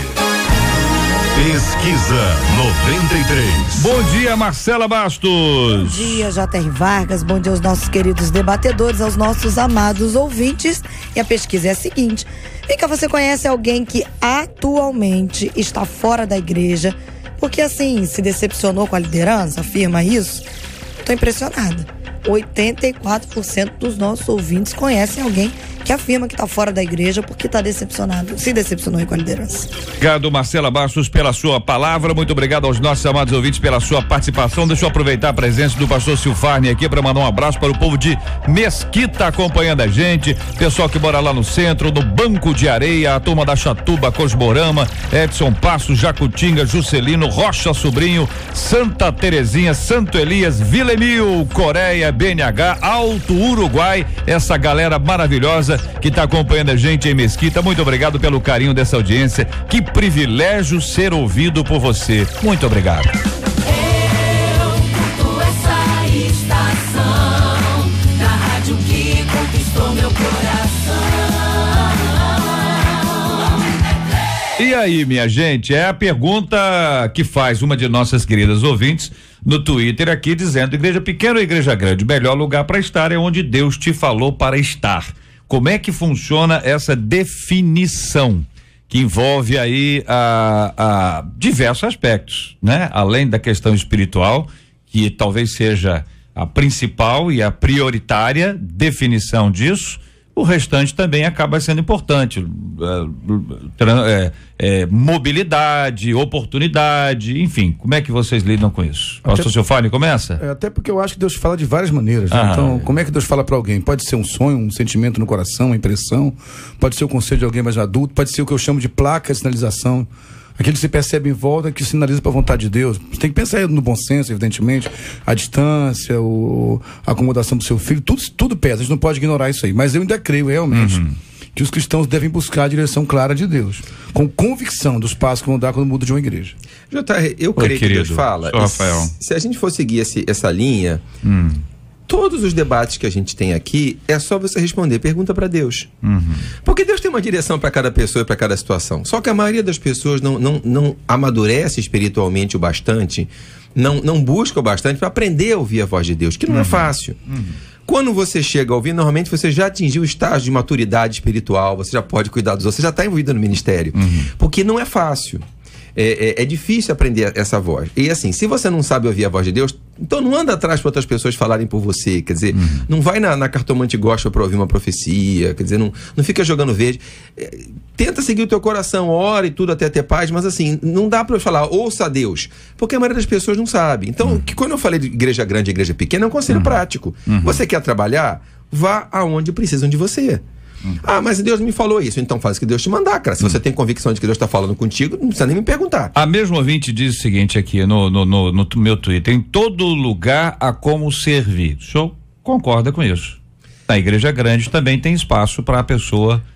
Pesquisa noventa e três. Bom dia, Marcela Bastos. Bom dia, J R Vargas. Bom dia aos nossos queridos debatedores, aos nossos amados ouvintes. E a pesquisa é a seguinte: vem cá, você conhece alguém que atualmente está fora da igreja porque, assim, se decepcionou com a liderança? Afirma isso? Estou impressionada. oitenta e quatro por cento dos nossos ouvintes conhecem alguém que afirma que está fora da igreja porque está decepcionado, se decepcionou aí com a liderança. Obrigado, Marcela Bastos, pela sua palavra. Muito obrigado aos nossos amados ouvintes pela sua participação. Deixa eu aproveitar a presença do pastor Silfarni aqui para mandar um abraço para o povo de Mesquita acompanhando a gente, pessoal que mora lá no centro, no Banco de Areia, a turma da Chatuba, Cosmorama, Edson Passos, Jacutinga, Juscelino, Rocha Sobrinho, Santa Terezinha, Santo Elias, Vila Emil, Coreia, B N H, Alto Uruguai, essa galera maravilhosa que está acompanhando a gente em Mesquita. Muito obrigado pelo carinho dessa audiência. Que privilégio ser ouvido por você. Muito obrigado. Eu curto essa estação da rádio que conquistou meu coração. E aí, minha gente, é a pergunta que faz uma de nossas queridas ouvintes no Twitter aqui, dizendo: igreja pequena ou igreja grande? O melhor lugar para estar é onde Deus te falou para estar. Como é que funciona essa definição que envolve aí a, a diversos aspectos, né? Além da questão espiritual, que talvez seja a principal e a prioritária definição disso, o restante também acaba sendo importante. É, é, mobilidade, oportunidade, enfim, como é que vocês lidam com isso? Pastor Silfarni, começa? É, até porque eu acho que Deus fala de várias maneiras, né? Então, como é que Deus fala para alguém? Pode ser um sonho, um sentimento no coração, uma impressão, pode ser o conselho de alguém mais adulto, pode ser o que eu chamo de placa, sinalização, aquilo que você percebe em volta que sinaliza para a vontade de Deus. Você tem que pensar no bom senso, evidentemente, a distância, o, a acomodação do seu filho, tudo, tudo pesa, a gente não pode ignorar isso aí, mas eu ainda creio realmente uhum. que os cristãos devem buscar a direção clara de Deus, com convicção dos passos que vão dar quando muda de uma igreja. J R, eu creio que Deus fala, Rafael. Se a gente for seguir esse, essa linha, hum. todos os debates que a gente tem aqui, é só você responder, pergunta para Deus. Uhum. Porque Deus tem uma direção para cada pessoa e para cada situação. Só que a maioria das pessoas não, não, não amadurece espiritualmente o bastante, não, não busca o bastante para aprender a ouvir a voz de Deus, que não uhum. é fácil. Uhum. Quando você chega a ouvir, normalmente você já atingiu o estágio de maturidade espiritual, você já pode cuidar dos outros, você já está envolvido no ministério. Uhum. Porque não é fácil. É, é, é difícil aprender essa voz. E assim, se você não sabe ouvir a voz de Deus, então não anda atrás para outras pessoas falarem por você. Quer dizer, uhum. não vai na, na cartomante gospel para ouvir uma profecia. Quer dizer, não, não fica jogando verde. É, tenta seguir o teu coração, ora e tudo até ter paz, mas assim, não dá para eu falar, ouça a Deus, porque a maioria das pessoas não sabe. Então, uhum. que quando eu falei de igreja grande e igreja pequena, é um conselho uhum. prático. Uhum. Você quer trabalhar? Vá aonde precisam de você. Ah, mas Deus me falou isso, então faz o que Deus te mandar, cara. Se você tem convicção de que Deus está falando contigo, não precisa nem me perguntar. A mesma ouvinte diz o seguinte aqui no, no, no, no meu Twitter: em todo lugar há como servir. O senhor concorda com isso? Na igreja grande também tem espaço para a pessoa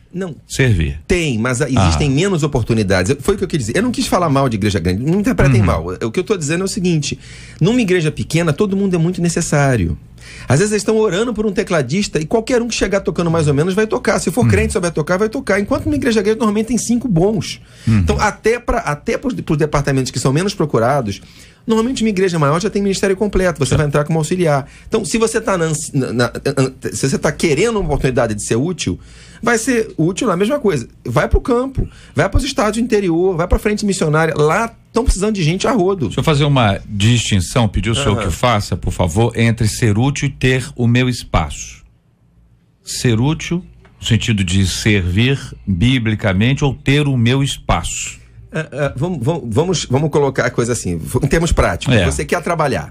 Não. Servir. Tem, mas existem ah. menos oportunidades. Foi o que eu quis dizer. Eu não quis falar mal de igreja grande, não interpretem uhum. mal. O que eu estou dizendo é o seguinte: numa igreja pequena, todo mundo é muito necessário. Às vezes eles estão orando por um tecladista e qualquer um que chegar tocando mais ou menos vai tocar. Se for uhum. crente, só vai tocar, vai tocar. Enquanto numa igreja grande, normalmente tem cinco bons. Uhum. Então, até para até os departamentos que são menos procurados, normalmente uma igreja maior já tem ministério completo, você é. vai entrar como auxiliar. Então, se você está se você está querendo uma oportunidade de ser útil, vai ser útil na mesma coisa. Vai para o campo, vai para os estados do interior, vai para a frente missionária. Lá estão precisando de gente a rodo. Deixa eu fazer uma distinção, pedir o uhum. senhor que faça, por favor, entre ser útil e ter o meu espaço. Ser útil, no sentido de servir biblicamente, ou ter o meu espaço. Uh, uh, vamos, vamos, vamos, vamos colocar a coisa assim, em termos práticos. É. Você quer trabalhar.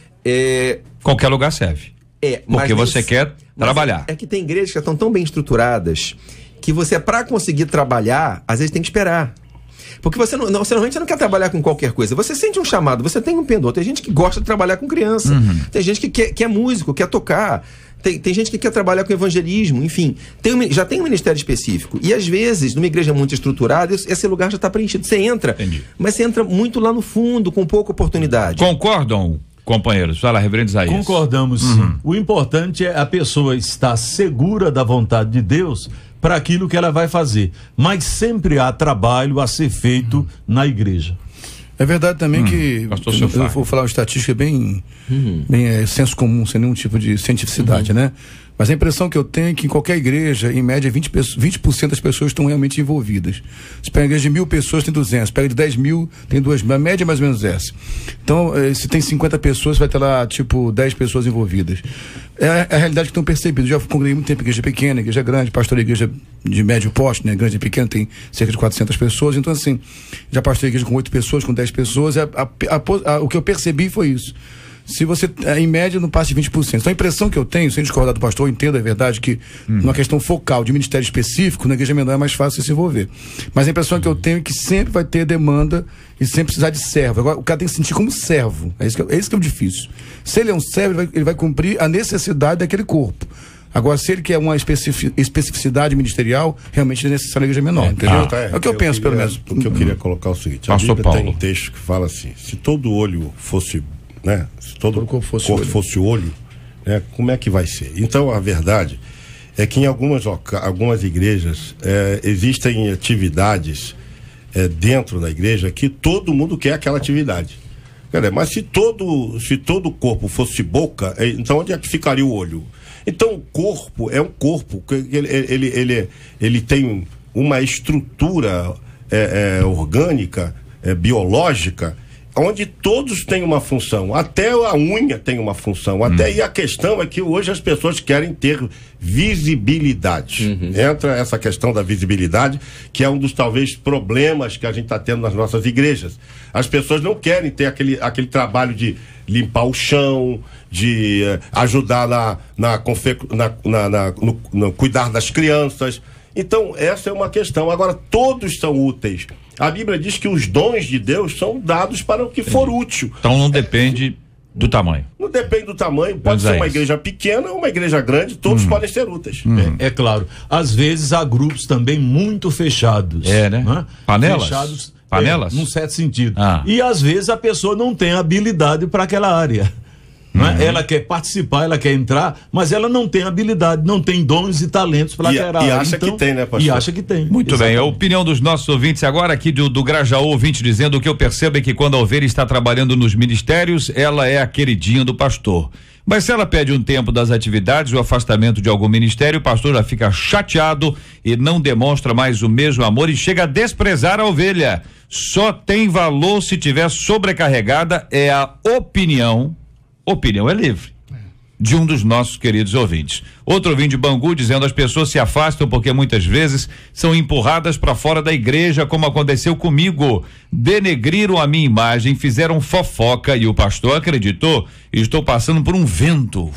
É... Qualquer lugar serve. É, porque mas você quer trabalhar. É que tem igrejas que estão tão bem estruturadas que você, para conseguir trabalhar, às vezes tem que esperar. Porque você, não, não, você normalmente não quer trabalhar com qualquer coisa. Você sente um chamado, você tem um pendor. Tem gente que gosta de trabalhar com criança. Uhum. Tem gente que, quer, que é músico, quer tocar. Tem, tem gente que quer trabalhar com evangelismo. Enfim, tem um, já tem um ministério específico. E às vezes, numa igreja muito estruturada, esse lugar já está preenchido. Você entra, Entendi. mas você entra muito lá no fundo, com pouca oportunidade. Concordam, companheiros? Fala, reverendo Isaías. Concordamos, sim. Uhum. O importante é a pessoa estar segura da vontade de Deus para aquilo que ela vai fazer. Mas sempre há trabalho a ser feito uhum. na igreja. É verdade também hum, que, eu, eu vou falar uma estatística bem, uhum. bem é, senso comum, sem nenhum tipo de cientificidade, uhum. né? Mas a impressão que eu tenho é que em qualquer igreja, em média, vinte por cento das pessoas estão realmente envolvidas. Se pega a igreja de mil pessoas, tem duzentas. Se pega de dez mil, tem duas mil. A média é mais ou menos essa. Então, eh, se tem cinquenta pessoas, vai ter lá, tipo, dez pessoas envolvidas. É a, é a realidade que estão percebidas. Já congreguei muito tempo igreja pequena, igreja grande, pastorei igreja de médio porte, né? Grande e pequena, tem cerca de quatrocentas pessoas. Então, assim, já pastorei igreja com oito pessoas, com dez pessoas. A, a, a, a, o que eu percebi foi isso. Se você, em média, não passa de vinte por cento. Então a impressão que eu tenho, sem discordar do pastor, eu entendo, é verdade que hum. numa questão focal de ministério específico, na igreja menor é mais fácil se envolver. Mas a impressão que eu tenho é que sempre vai ter demanda e sempre precisar de servo. Agora, o cara tem que se sentir como servo. É isso que é, é, isso que é o difícil. Se ele é um servo, ele vai, ele vai cumprir a necessidade daquele corpo. Agora, se ele quer uma especific, especificidade ministerial, realmente é necessário a igreja menor, é, entendeu? Ah, é, é o que eu, eu penso, queria, pelo menos. O que eu queria colocar é o seguinte, a Pastor Bíblia Paulo. Tem um texto que fala assim, se todo olho fosse... Né? Se todo, todo corpo fosse corpo olho, fosse olho né? Como é que vai ser? Então a verdade é que em algumas, algumas igrejas é, existem atividades é, dentro da igreja que todo mundo quer aquela atividade. Mas se todo se todo o corpo fosse boca, então onde é que ficaria o olho? Então o corpo é um corpo, ele, ele, ele, ele tem uma estrutura é, é, orgânica, é, biológica, onde todos têm uma função, até a unha tem uma função, até hum. e a questão é que hoje as pessoas querem ter visibilidade. Uhum. Entra essa questão da visibilidade, que é um dos talvez problemas que a gente está tendo nas nossas igrejas. As pessoas não querem ter aquele, aquele trabalho de limpar o chão, de uh, ajudar na, na, na, na, na no, no cuidar das crianças. Então, essa é uma questão. Agora, todos são úteis. A Bíblia diz que os dons de Deus são dados para o que for útil. Então não depende é, do tamanho. Não depende do tamanho. Pode ser uma igreja pequena ou uma igreja grande, todos hum. podem ser úteis. Hum. É, é claro. Às vezes há grupos também muito fechados. É, né? né? Panelas? Fechados. Panelas? É, num certo sentido. Ah. E às vezes a pessoa não tem habilidade para aquela área. Uhum. Ela quer participar, ela quer entrar, mas ela não tem habilidade, não tem dons e talentos para aquela área. E acha então, que tem, né, pastor? E acha que tem. Muito Exatamente. Bem, a opinião dos nossos ouvintes agora aqui do, do Grajaú, ouvinte dizendo: o que eu percebo é que quando a ovelha está trabalhando nos ministérios, ela é a queridinha do pastor. Mas se ela pede um tempo das atividades, o afastamento de algum ministério, o pastor já fica chateado e não demonstra mais o mesmo amor e chega a desprezar a ovelha. Só tem valor se tiver sobrecarregada, é a opinião. Opinião é livre, de um dos nossos queridos ouvintes. Outro ouvinte de Bangu dizendo: as pessoas se afastam porque muitas vezes são empurradas para fora da igreja, como aconteceu comigo. Denegriram a minha imagem, fizeram fofoca e o pastor acreditou. Estou passando por um vento.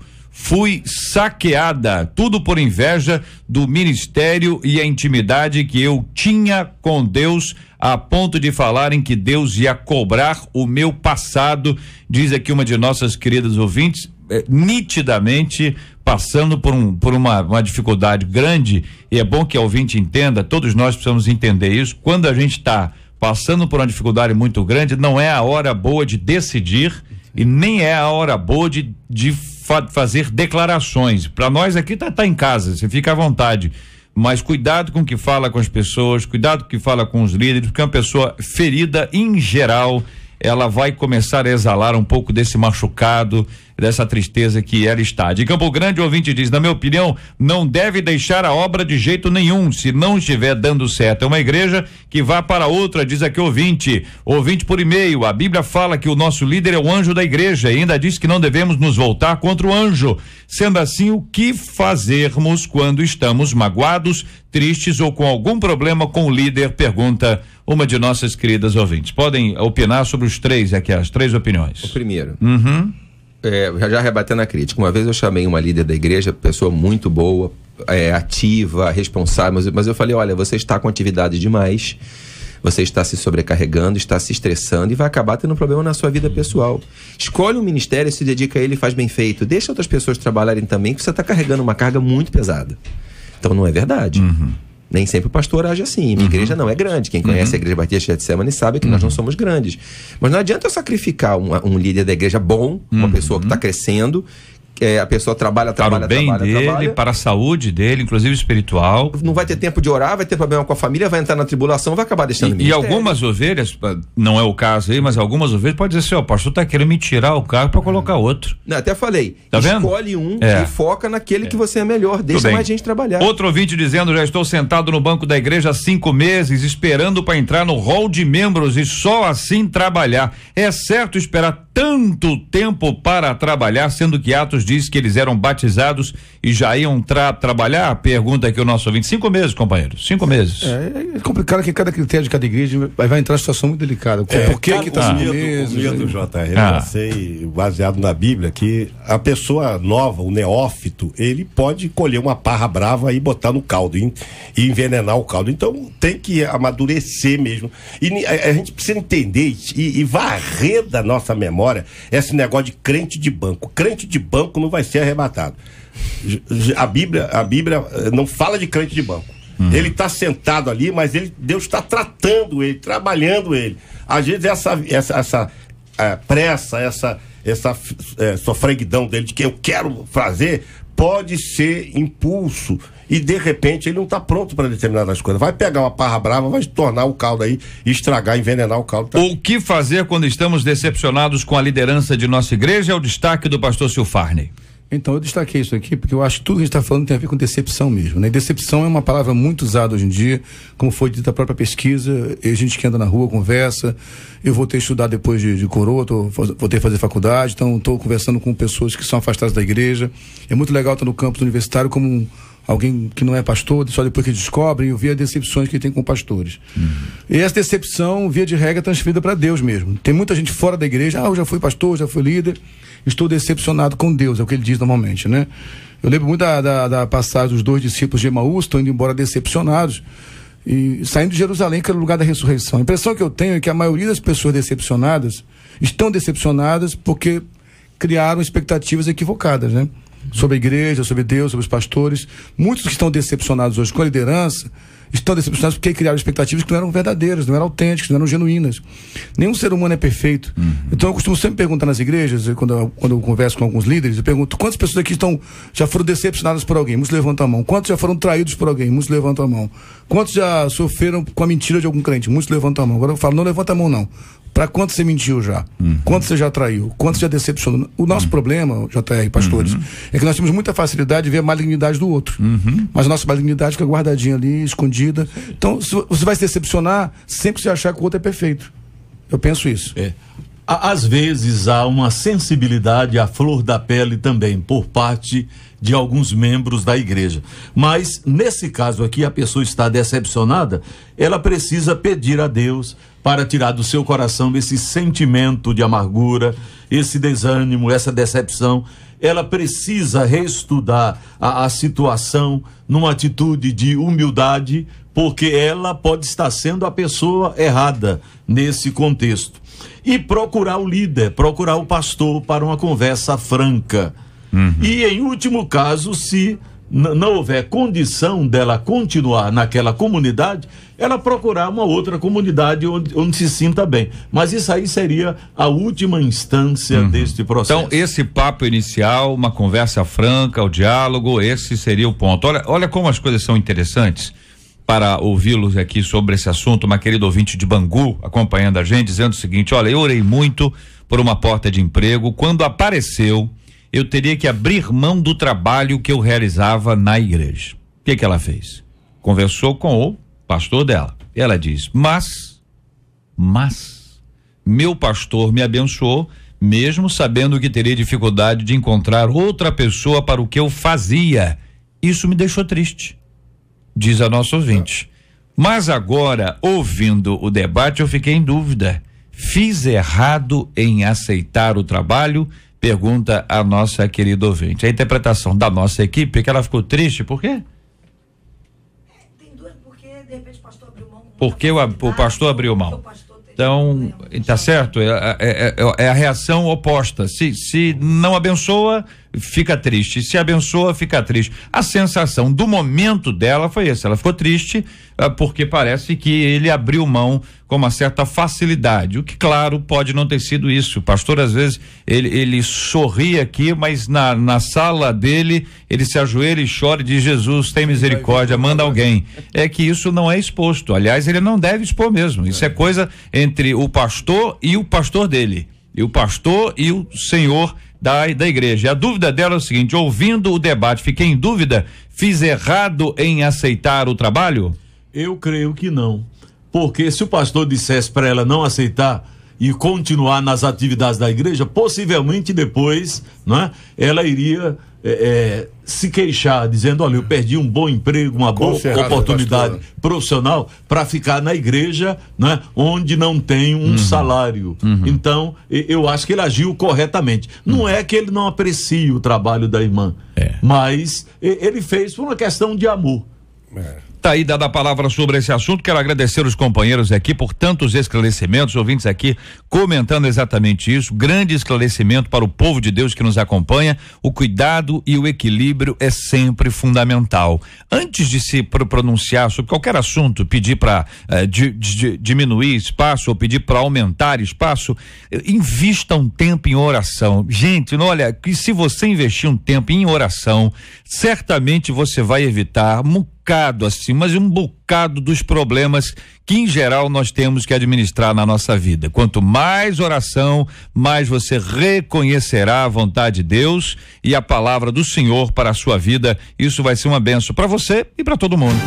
Fui saqueada, tudo por inveja do ministério e a intimidade que eu tinha com Deus, a ponto de falarem que Deus ia cobrar o meu passado. Diz aqui uma de nossas queridas ouvintes, é, nitidamente passando por, um, por uma, uma dificuldade grande, e é bom que o ouvinte entenda, todos nós precisamos entender isso. Quando a gente está passando por uma dificuldade muito grande, não é a hora boa de decidir e nem é a hora boa de, de fa- fazer declarações. Para nós aqui tá, tá em casa, você fica à vontade, mas cuidado com o que fala com as pessoas, cuidado com o que fala com os líderes, porque uma pessoa ferida, em geral, ela vai começar a exalar um pouco desse machucado, dessa tristeza que ela está. De Campo Grande, o ouvinte diz, na minha opinião, não deve deixar a obra de jeito nenhum, se não estiver dando certo. É uma igreja que vá para outra, diz aqui o ouvinte. Ouvinte por e-mail, a Bíblia fala que o nosso líder é o anjo da igreja e ainda diz que não devemos nos voltar contra o anjo. Sendo assim, o que fazermos quando estamos magoados, tristes ou com algum problema com o líder? Pergunta uma de nossas queridas ouvintes. Podem opinar sobre os três aqui, as três opiniões. O primeiro. Uhum. É, já rebatendo a crítica, uma vez eu chamei uma líder da igreja, pessoa muito boa, é, ativa, responsável, mas, mas eu falei, olha, você está com atividade demais, você está se sobrecarregando, está se estressando e vai acabar tendo um problema na sua vida pessoal. Escolhe um ministério, se dedica a ele e faz bem feito. Deixa outras pessoas trabalharem também, porque você está carregando uma carga muito pesada. Então não é verdade. Uhum. Nem sempre o pastor age assim. Minha uhum. igreja não é grande. Quem conhece uhum. a Igreja Batista de Getsemane sabe que uhum. nós não somos grandes. Mas não adianta eu sacrificar um, um líder da igreja bom, uma uhum. pessoa que está crescendo, é, a pessoa trabalha, trabalha, para o bem trabalha, dele, trabalha. Para a saúde dele, inclusive espiritual. Não vai ter tempo de orar, vai ter problema com a família, vai entrar na tribulação, vai acabar deixando o E, e algumas ovelhas, não é o caso aí, mas algumas ovelhas pode dizer assim, ó, o pastor está querendo me tirar o carro para colocar outro. Não, até falei, tá escolhe vendo? um é. e foca naquele é. que você é melhor, deixa mais gente trabalhar. Outro ouvinte dizendo, já estou sentado no banco da igreja há cinco meses, esperando para entrar no hall de membros e só assim trabalhar. É certo esperar tanto tempo para trabalhar, sendo que Atos diz que eles eram batizados e já iam tra- trabalhar? Pergunta aqui o nosso ouvinte. Cinco meses, companheiro, cinco meses. É, é complicado que cada critério de cada igreja vai, vai entrar em situação muito delicada. É, Por que que tá cinco meses? O medo, J R, ah. eu sei, baseado na Bíblia, que a pessoa nova, o neófito, ele pode colher uma parra brava e botar no caldo e, e envenenar o caldo. Então tem que amadurecer mesmo. E a, a gente precisa entender e, e varrer da nossa memória esse negócio de crente de banco. Crente de banco não vai ser arrebatado. A Bíblia, a Bíblia não fala de crente de banco. Uhum. Ele está sentado ali, mas ele, Deus está tratando ele, trabalhando ele. Às vezes essa, essa, essa é, pressa, essa, essa é, sofreguidão dele de que eu quero fazer, pode ser impulso. E de repente ele não está pronto para determinadas coisas. Vai pegar uma parra brava, vai tornar o caldo aí, estragar, envenenar o caldo. Tá? O que fazer quando estamos decepcionados com a liderança de nossa igreja? É o destaque do pastor Silfarney. Então, eu destaquei isso aqui porque eu acho que tudo que a gente está falando tem a ver com decepção mesmo, né? Decepção é uma palavra muito usada hoje em dia, como foi dita a própria pesquisa. A gente que anda na rua conversa. Eu vou ter que estudar depois de, de coroa, tô, vou ter que fazer faculdade, então estou conversando com pessoas que são afastadas da igreja. É muito legal estar no campus universitário como um, alguém que não é pastor, só depois que descobrem, eu vi as decepções que tem com pastores. Uhum. E essa decepção, via de regra, é transferida para Deus mesmo. Tem muita gente fora da igreja, ah, eu já fui pastor, já fui líder, estou decepcionado com Deus, é o que ele diz normalmente, né? Eu lembro muito da, da, da passagem dos dois discípulos de Emaús, estão indo embora decepcionados, e saindo de Jerusalém, que era o lugar da ressurreição. A impressão que eu tenho é que a maioria das pessoas decepcionadas estão decepcionadas porque criaram expectativas equivocadas, né? Sobre a igreja, sobre Deus, sobre os pastores. Muitos que estão decepcionados hoje com a liderança estão decepcionados porque criaram expectativas que não eram verdadeiras, não eram autênticas, não eram genuínas. Nenhum ser humano é perfeito. Uhum. Então eu costumo sempre perguntar nas igrejas, quando eu, quando eu converso com alguns líderes, eu pergunto, quantas pessoas aqui estão, já foram decepcionadas por alguém? Muitos levantam a mão. Quantos já foram traídos por alguém? Muitos levantam a mão. Quantos já sofreram com a mentira de algum crente? Muitos levantam a mão. Agora eu falo, não levanta a mão não. Para quantos você mentiu já? Uhum. Quantos você já traiu? Quantos já decepcionou? O nosso uhum. problema, J R, pastores, uhum. é que nós temos muita facilidade de ver a malignidade do outro. Uhum. Mas a nossa malignidade fica guardadinha ali, escondida. Então, você vai se decepcionar sempre que você achar que o outro é perfeito. Eu penso isso. É. Às vezes há uma sensibilidade à flor da pele também, por parte de alguns membros da igreja. Mas, nesse caso aqui, a pessoa está decepcionada, ela precisa pedir a Deus para tirar do seu coração esse sentimento de amargura, esse desânimo, essa decepção. Ela precisa reestudar a, a situação numa atitude de humildade, porque ela pode estar sendo a pessoa errada nesse contexto. E procurar o líder, procurar o pastor para uma conversa franca. Uhum. E em último caso, se n- não houver condição dela continuar naquela comunidade, ela procurar uma outra comunidade onde, onde se sinta bem. Mas isso aí seria a última instância uhum. deste processo. Então, esse papo inicial, uma conversa franca, o diálogo, esse seria o ponto. Olha, olha como as coisas são interessantes para ouvi-los aqui sobre esse assunto. Uma querida ouvinte de Bangu acompanhando a gente, dizendo o seguinte: olha, eu orei muito por uma porta de emprego. Quando apareceu, eu teria que abrir mão do trabalho que eu realizava na igreja. O que que ela fez? Conversou com o pastor dela. Ela diz: mas, mas, meu pastor me abençoou, mesmo sabendo que teria dificuldade de encontrar outra pessoa para o que eu fazia. Isso me deixou triste, diz a nossa ouvinte. Mas agora, ouvindo o debate, eu fiquei em dúvida. Fiz errado em aceitar o trabalho? Pergunta a nossa querida ouvinte. A interpretação da nossa equipe é que ela ficou triste, por quê? Tem duas, porque de repente o pastor abriu mão. Porque o, o pastor abriu mão. Então, tá certo, é, é, é, é a reação oposta. Se, se não abençoa, fica triste. Se abençoa, fica triste. A sensação do momento dela foi essa. Ela ficou triste uh, porque parece que ele abriu mão com uma certa facilidade. O que, claro, pode não ter sido isso. O pastor, às vezes, ele, ele sorri aqui, mas na, na sala dele, ele se ajoelha e chora e diz: Jesus, tem misericórdia, manda alguém. É que isso não é exposto. Aliás, ele não deve expor mesmo. Isso é coisa entre o pastor e o pastor dele. E o pastor e o senhor da, da igreja. A dúvida dela é o seguinte: ouvindo o debate, fiquei em dúvida, fiz errado em aceitar o trabalho? Eu creio que não. Porque se o pastor dissesse para ela não aceitar e continuar nas atividades da igreja, possivelmente depois, né, ela iria é, é, se queixar, dizendo: olha, eu perdi um bom emprego, uma boa oportunidade profissional para ficar na igreja, né, onde não tem um uhum. salário. Uhum. Então, eu acho que ele agiu corretamente. Não uhum. é que ele não aprecie o trabalho da irmã, é. mas ele fez por uma questão de amor. É. Tá aí dada a palavra sobre esse assunto. Quero agradecer os companheiros aqui por tantos esclarecimentos, ouvintes aqui comentando exatamente isso. Grande esclarecimento para o povo de Deus que nos acompanha. O cuidado e o equilíbrio é sempre fundamental. Antes de se pronunciar sobre qualquer assunto, pedir para uh, di, di, diminuir espaço ou pedir para aumentar espaço, invista um tempo em oração. Gente, olha, que se você investir um tempo em oração, certamente você vai evitar um bocado assim, mas um bocado dos problemas que em geral nós temos que administrar na nossa vida. Quanto mais oração, mais você reconhecerá a vontade de Deus e a palavra do Senhor para a sua vida. Isso vai ser uma bênção para você e para todo mundo.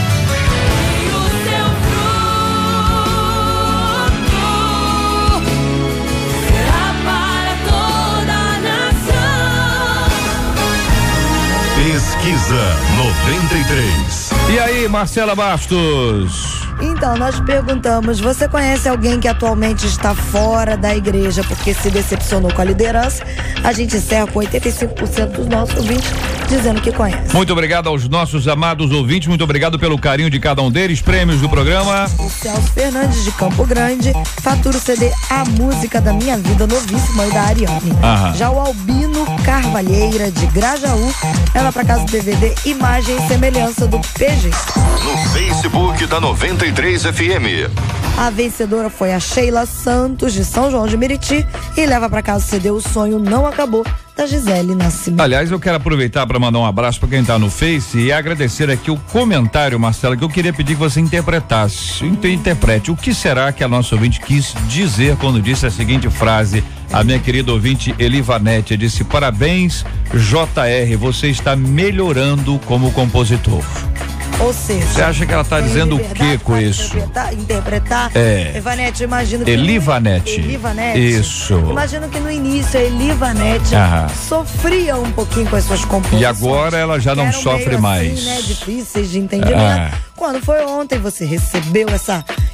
Pesquisa noventa e três. E aí, Marcela Bastos? Então, nós perguntamos: você conhece alguém que atualmente está fora da igreja porque se decepcionou com a liderança? A gente encerra com oitenta e cinco por cento dos nossos ouvintes dizendo que conhece. Muito obrigado aos nossos amados ouvintes, muito obrigado pelo carinho de cada um deles. Prêmios do programa: o Celso Fernandes de Campo Grande fatura o C D A Música da Minha Vida, novíssima, e da Ariane. Aham. Já o Albino Carvalheira de Grajaú leva para casa o D V D Imagem e Semelhança do P G. No Facebook da noventa e três F M. A vencedora foi a Sheila Santos de São João de Meriti e leva para casa o C D O Sonho Não Acabou, da Gisele Nascimento. Aliás, eu quero aproveitar para mandar um abraço para quem tá no Face e agradecer aqui o comentário, Marcela, que eu queria pedir que você interpretasse, interprete. O que será que a nossa ouvinte quis dizer quando disse a seguinte frase? A minha querida ouvinte Elivanete disse: parabéns, J R, você está melhorando como compositor. Ou seja, você acha que ela está dizendo o que com isso? Interpretar, interpretar. É. Elivanete, eu imagino que. Elivanete. Elivanete. Isso. Imagino que no início a Elivanete Aham. sofria um pouquinho com as suas composições. E agora ela já não sofre meio mais. Assim, né, difíceis de entendimento. Ah. Quando foi ontem, você recebeu essa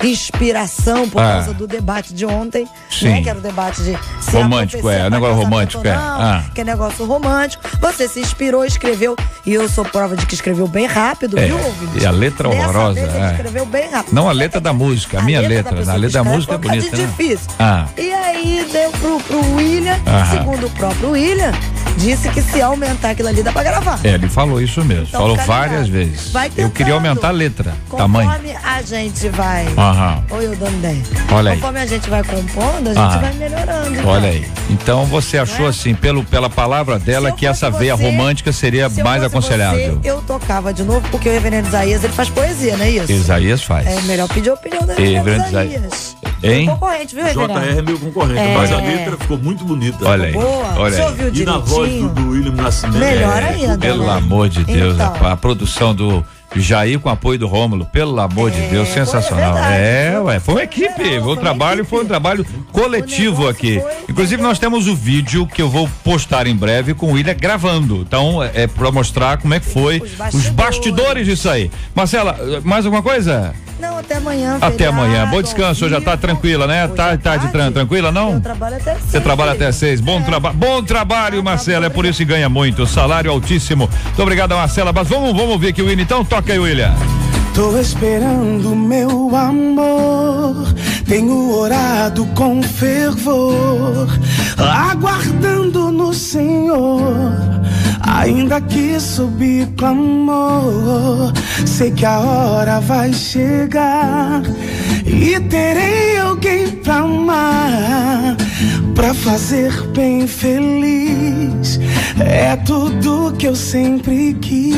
inspiração por Ah. causa do debate de ontem, Sim. né? Que era o debate de se a Romântico, profecia é, vai negócio casar romântico, ou é. não, Ah. que é negócio romântico. Você se inspirou, escreveu, e eu sou prova de que escreveu bem rápido, É, viu, ouvinte? e a letra Dessa horrorosa, vez ele é. escreveu bem rápido. Não a letra da música, a minha letra. pessoa A que letra da escreve música é um bocadinho bonita, né? difícil. Ah. E aí deu pro, pro William, Aham. segundo o próprio William, disse que se aumentar aquilo ali dá pra gravar. É, ele falou isso mesmo, Então, falou fica várias ligado. vezes. Vai Eu queria tentando. aumentar a letra, tamanho. Conforme a gente vai. Aham. Oi, eu dando ideia. Olha aí. Conforme a gente vai compondo, a gente Aham. vai melhorando. então. Olha aí. Então você achou Né? assim, pelo, pela palavra dela, Se eu que essa fosse veia você, romântica seria Se eu mais fosse aconselhável. Você, eu tocava de novo, porque o reverendo Isaías, ele faz poesia, não é isso? Isaías faz. É melhor pedir a opinião do E reverendo reverendo Isaías. Hein? Meu concorrente, viu, J reverendo? R é meu concorrente, É. mas a letra ficou muito bonita. Olha aí. Boa. Olha Você aí. ouviu E na voz do, direitinho? do William Nascimento. Melhor É, ainda. Pelo né? amor de Deus, Então. rapaz, a produção do Jair com apoio do Rômulo, pelo amor de Deus, foi sensacional. verdade. É, ué, foi uma equipe, Não, o foi uma trabalho equipe. foi um trabalho coletivo negócio aqui. foi- Inclusive nós temos o vídeo que eu vou postar em breve com o William gravando. Então é pra mostrar como é que foi Os os bastidores. bastidores disso aí. Marcela, mais alguma coisa? Não, até amanhã. Até feriado, amanhã. Bom ao descanso, já tá vivo. tranquila, né? Hoje Tá, à tá de tarde. tran- tranquila, não? Eu trabalho até seis. Você trabalha até seis. Bom, É. traba bom trabalho, Ah, Marcela. É tá por isso que ganha muito. Salário altíssimo. Muito obrigado, Marcela. Mas vamos, vamos ver aqui o William. Então toca aí, William. Tô esperando meu amor, tenho orado com fervor, aguardando no Senhor, ainda que sob clamor, sei que a hora vai chegar e terei alguém pra amar, pra fazer bem feliz, é tudo que eu sempre quis.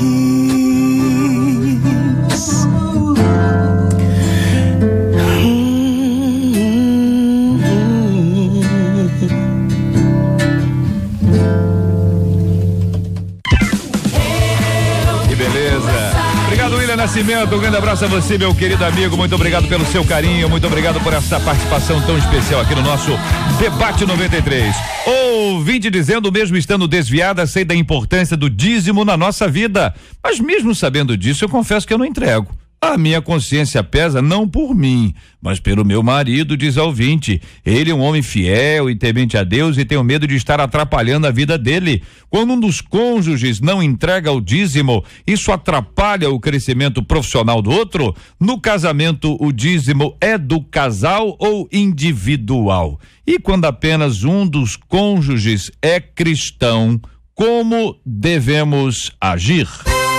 Que beleza. Obrigado, William Nascimento. Um grande abraço a você, meu querido amigo. Muito obrigado pelo seu carinho. Muito obrigado por essa participação tão especial aqui no nosso Debate noventa e três. Ouvinte dizendo, mesmo estando desviada, sei da importância do dízimo na nossa vida. Mas mesmo sabendo disso, eu confesso que eu não entrego. A minha consciência pesa não por mim, mas pelo meu marido, diz a ouvinte. Ele é um homem fiel e temente a Deus e tenho medo de estar atrapalhando a vida dele. Quando um dos cônjuges não entrega o dízimo, isso atrapalha o crescimento profissional do outro? No casamento, o dízimo é do casal ou individual? E quando apenas um dos cônjuges é cristão, como devemos agir?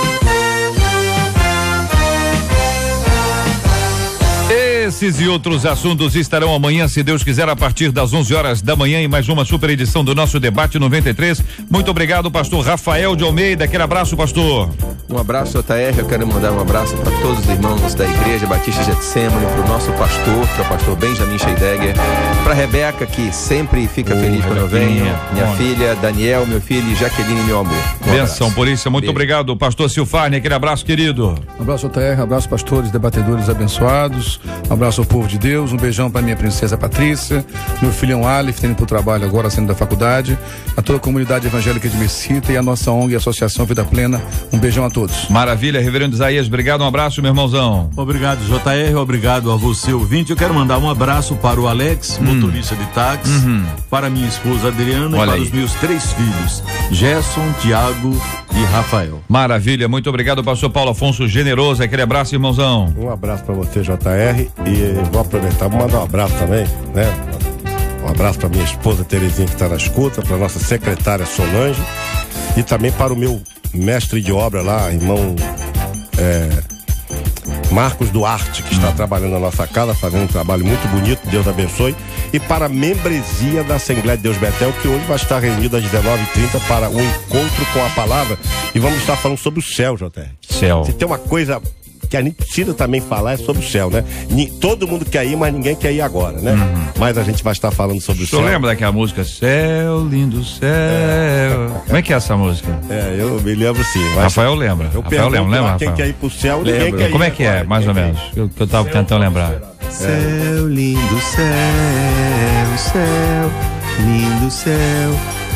Esses e outros assuntos estarão amanhã, se Deus quiser, a partir das onze horas da manhã, em mais uma super edição do nosso Debate noventa e três. Muito obrigado, pastor Rafael de Almeida. Aquele abraço, pastor. Um abraço, J R. Eu quero mandar um abraço para todos os irmãos da Igreja Batista Getsemane, para o nosso pastor, que é o pastor Benjamin Scheidegger, para Rebeca, que sempre fica Ô, feliz quando eu venho, Rebequinha. minha Bom. filha, Daniel, meu filho e Jaqueline, meu amor. Um Benção, abraço. polícia. Muito Beijo. obrigado, pastor Silfarne. Aquele abraço, querido. Um abraço, J R, um abraço, pastores, debatedores abençoados, um abraço ao povo de Deus, um beijão para minha princesa Patrícia, meu filhão Aleph, tendo pro trabalho agora, saindo da faculdade, a toda a comunidade evangélica de Mesquita e a nossa O N G, a Associação Vida Plena. Um beijão a todos. Maravilha, reverendo Isaías. Obrigado, um abraço, meu irmãozão. Obrigado, J R, obrigado a você, ouvinte. Eu quero mandar um abraço para o Alex, motorista de táxi, para minha esposa Adriana Olha e para aí. os meus três filhos, Gerson, Tiago e Rafael. Maravilha, muito obrigado, pastor Paulo Afonso Generoso. Aquele abraço, irmãozão. Um abraço pra você, J R, e vou aproveitar, vou mandar um abraço também, né? Um abraço pra minha esposa Terezinha, que está na escuta, pra nossa secretária Solange, e também para o meu mestre de obra lá, irmão é, Marcos Duarte, que está trabalhando na nossa casa, fazendo um trabalho muito bonito, Deus abençoe, e para a membresia da Assembleia de Deus Betel, que hoje vai estar reunida às dezenove e trinta para um encontro com a palavra, e vamos estar falando sobre o céu, J R. Céu. Se tem uma coisa que a gente precisa também falar é sobre o céu, né? Ni- Todo mundo quer ir, mas ninguém quer ir agora, né? Mas a gente vai estar falando sobre o O senhor céu. lembra daquela música? Céu, lindo céu. Como é que é essa música? É, eu me lembro sim. Mas Rafael lembra. eu Rafael pergunto lembra, lembra, lá quem Rafael? quer ir pro céu, ninguém Lembro. quer ir Como é que é, agora, mais ou ninguém menos? Eu, eu tava tentando lembrar. Céu, lindo céu, céu, lindo céu,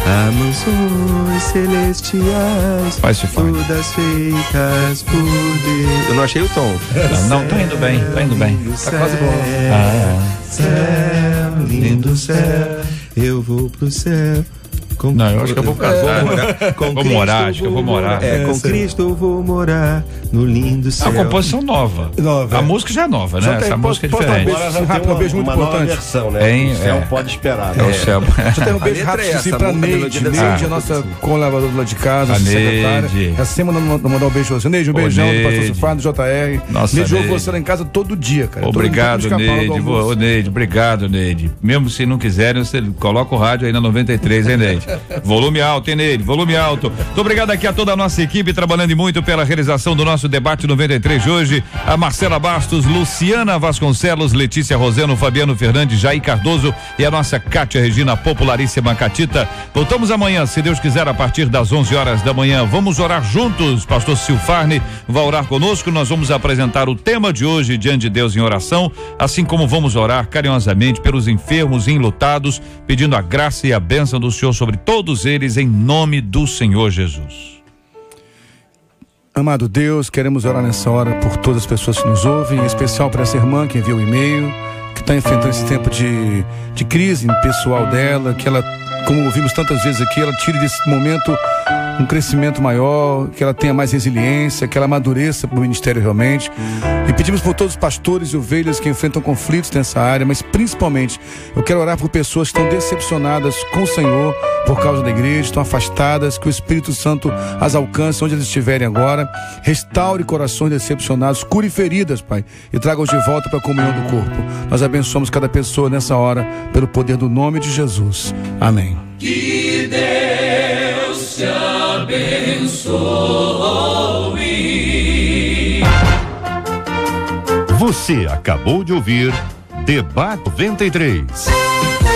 há mansões celestiais, Vai, Silfane. todas feitas por Deus. Eu não achei o tom. Não, tá indo bem, tá indo bem. Tá quase bom. Ah, Céu, lindo céu, eu vou pro céu. Com... Não, eu acho que eu vou casar. Vou morar. Com Vou Cristo morar, acho que eu vou morar. É, com Cristo eu vou morar no lindo céu. a composição nova. Nova, A é. música já é nova, né? Só tem- Essa posso- música é posso dar um diferente. beijo? Agora já Rápido, tem um beijo muito uma nova importante. versão, né? Hein? O céu É. pode esperar. É né? o céu. Deixa eu ter um A beijo letra rápido é assim essa, pra a Neide. melodia dessa Neide, música, a nossa assim. colaboradora lá de casa, A secretária. Neide. Essa semana mandar mandar um beijo a você. Neide, um Ô, beijão do Neide. pastor Sufado, do J R. Nossa, Neide, eu Neide. vou você lá em casa todo dia, cara. Obrigado, Todo dia no Neide. escapão do Vou- Ô, almoço. Neide, obrigado, Neide. Mesmo se não quiserem, você coloca o rádio aí na noventa e três, hein, Neide? Volume alto, hein, Neide? Volume alto. Muito obrigado aqui a toda a nossa equipe trabalhando e muito pela realização do nosso debate noventa e três de hoje. A Marcela Bastos, Luciana Vasconcelos, Letícia Roseno, Fabiano Fernandes, Jair Cardoso e a nossa Cátia Regina, popularíssima Catita. Voltamos amanhã, se Deus quiser, a partir das onze horas da manhã. Vamos orar juntos. Pastor Silfarne vai orar conosco. Nós vamos apresentar o tema de hoje diante de Deus em oração, assim como vamos orar carinhosamente pelos enfermos e enlutados, pedindo a graça e a bênção do Senhor sobre todos eles, em nome do Senhor Jesus. Amado Deus, queremos orar nessa hora por todas as pessoas que nos ouvem, em especial para essa irmã que enviou o e-mail, que está enfrentando esse tempo de, de crise pessoal dela, que ela, como ouvimos tantas vezes aqui, ela tire desse momento um crescimento maior, que ela tenha mais resiliência, que ela amadureça para o ministério realmente. E pedimos por todos os pastores e ovelhas que enfrentam conflitos nessa área, mas principalmente eu quero orar por pessoas que estão decepcionadas com o Senhor por causa da igreja, estão afastadas, que o Espírito Santo as alcance onde eles estiverem agora, restaure corações decepcionados, cure feridas, Pai, e traga-os de volta para a comunhão do corpo. Nós abençoamos cada pessoa nessa hora pelo poder do nome de Jesus. Amém. Que Deus te abençoe. Você acabou de ouvir Debate noventa e três.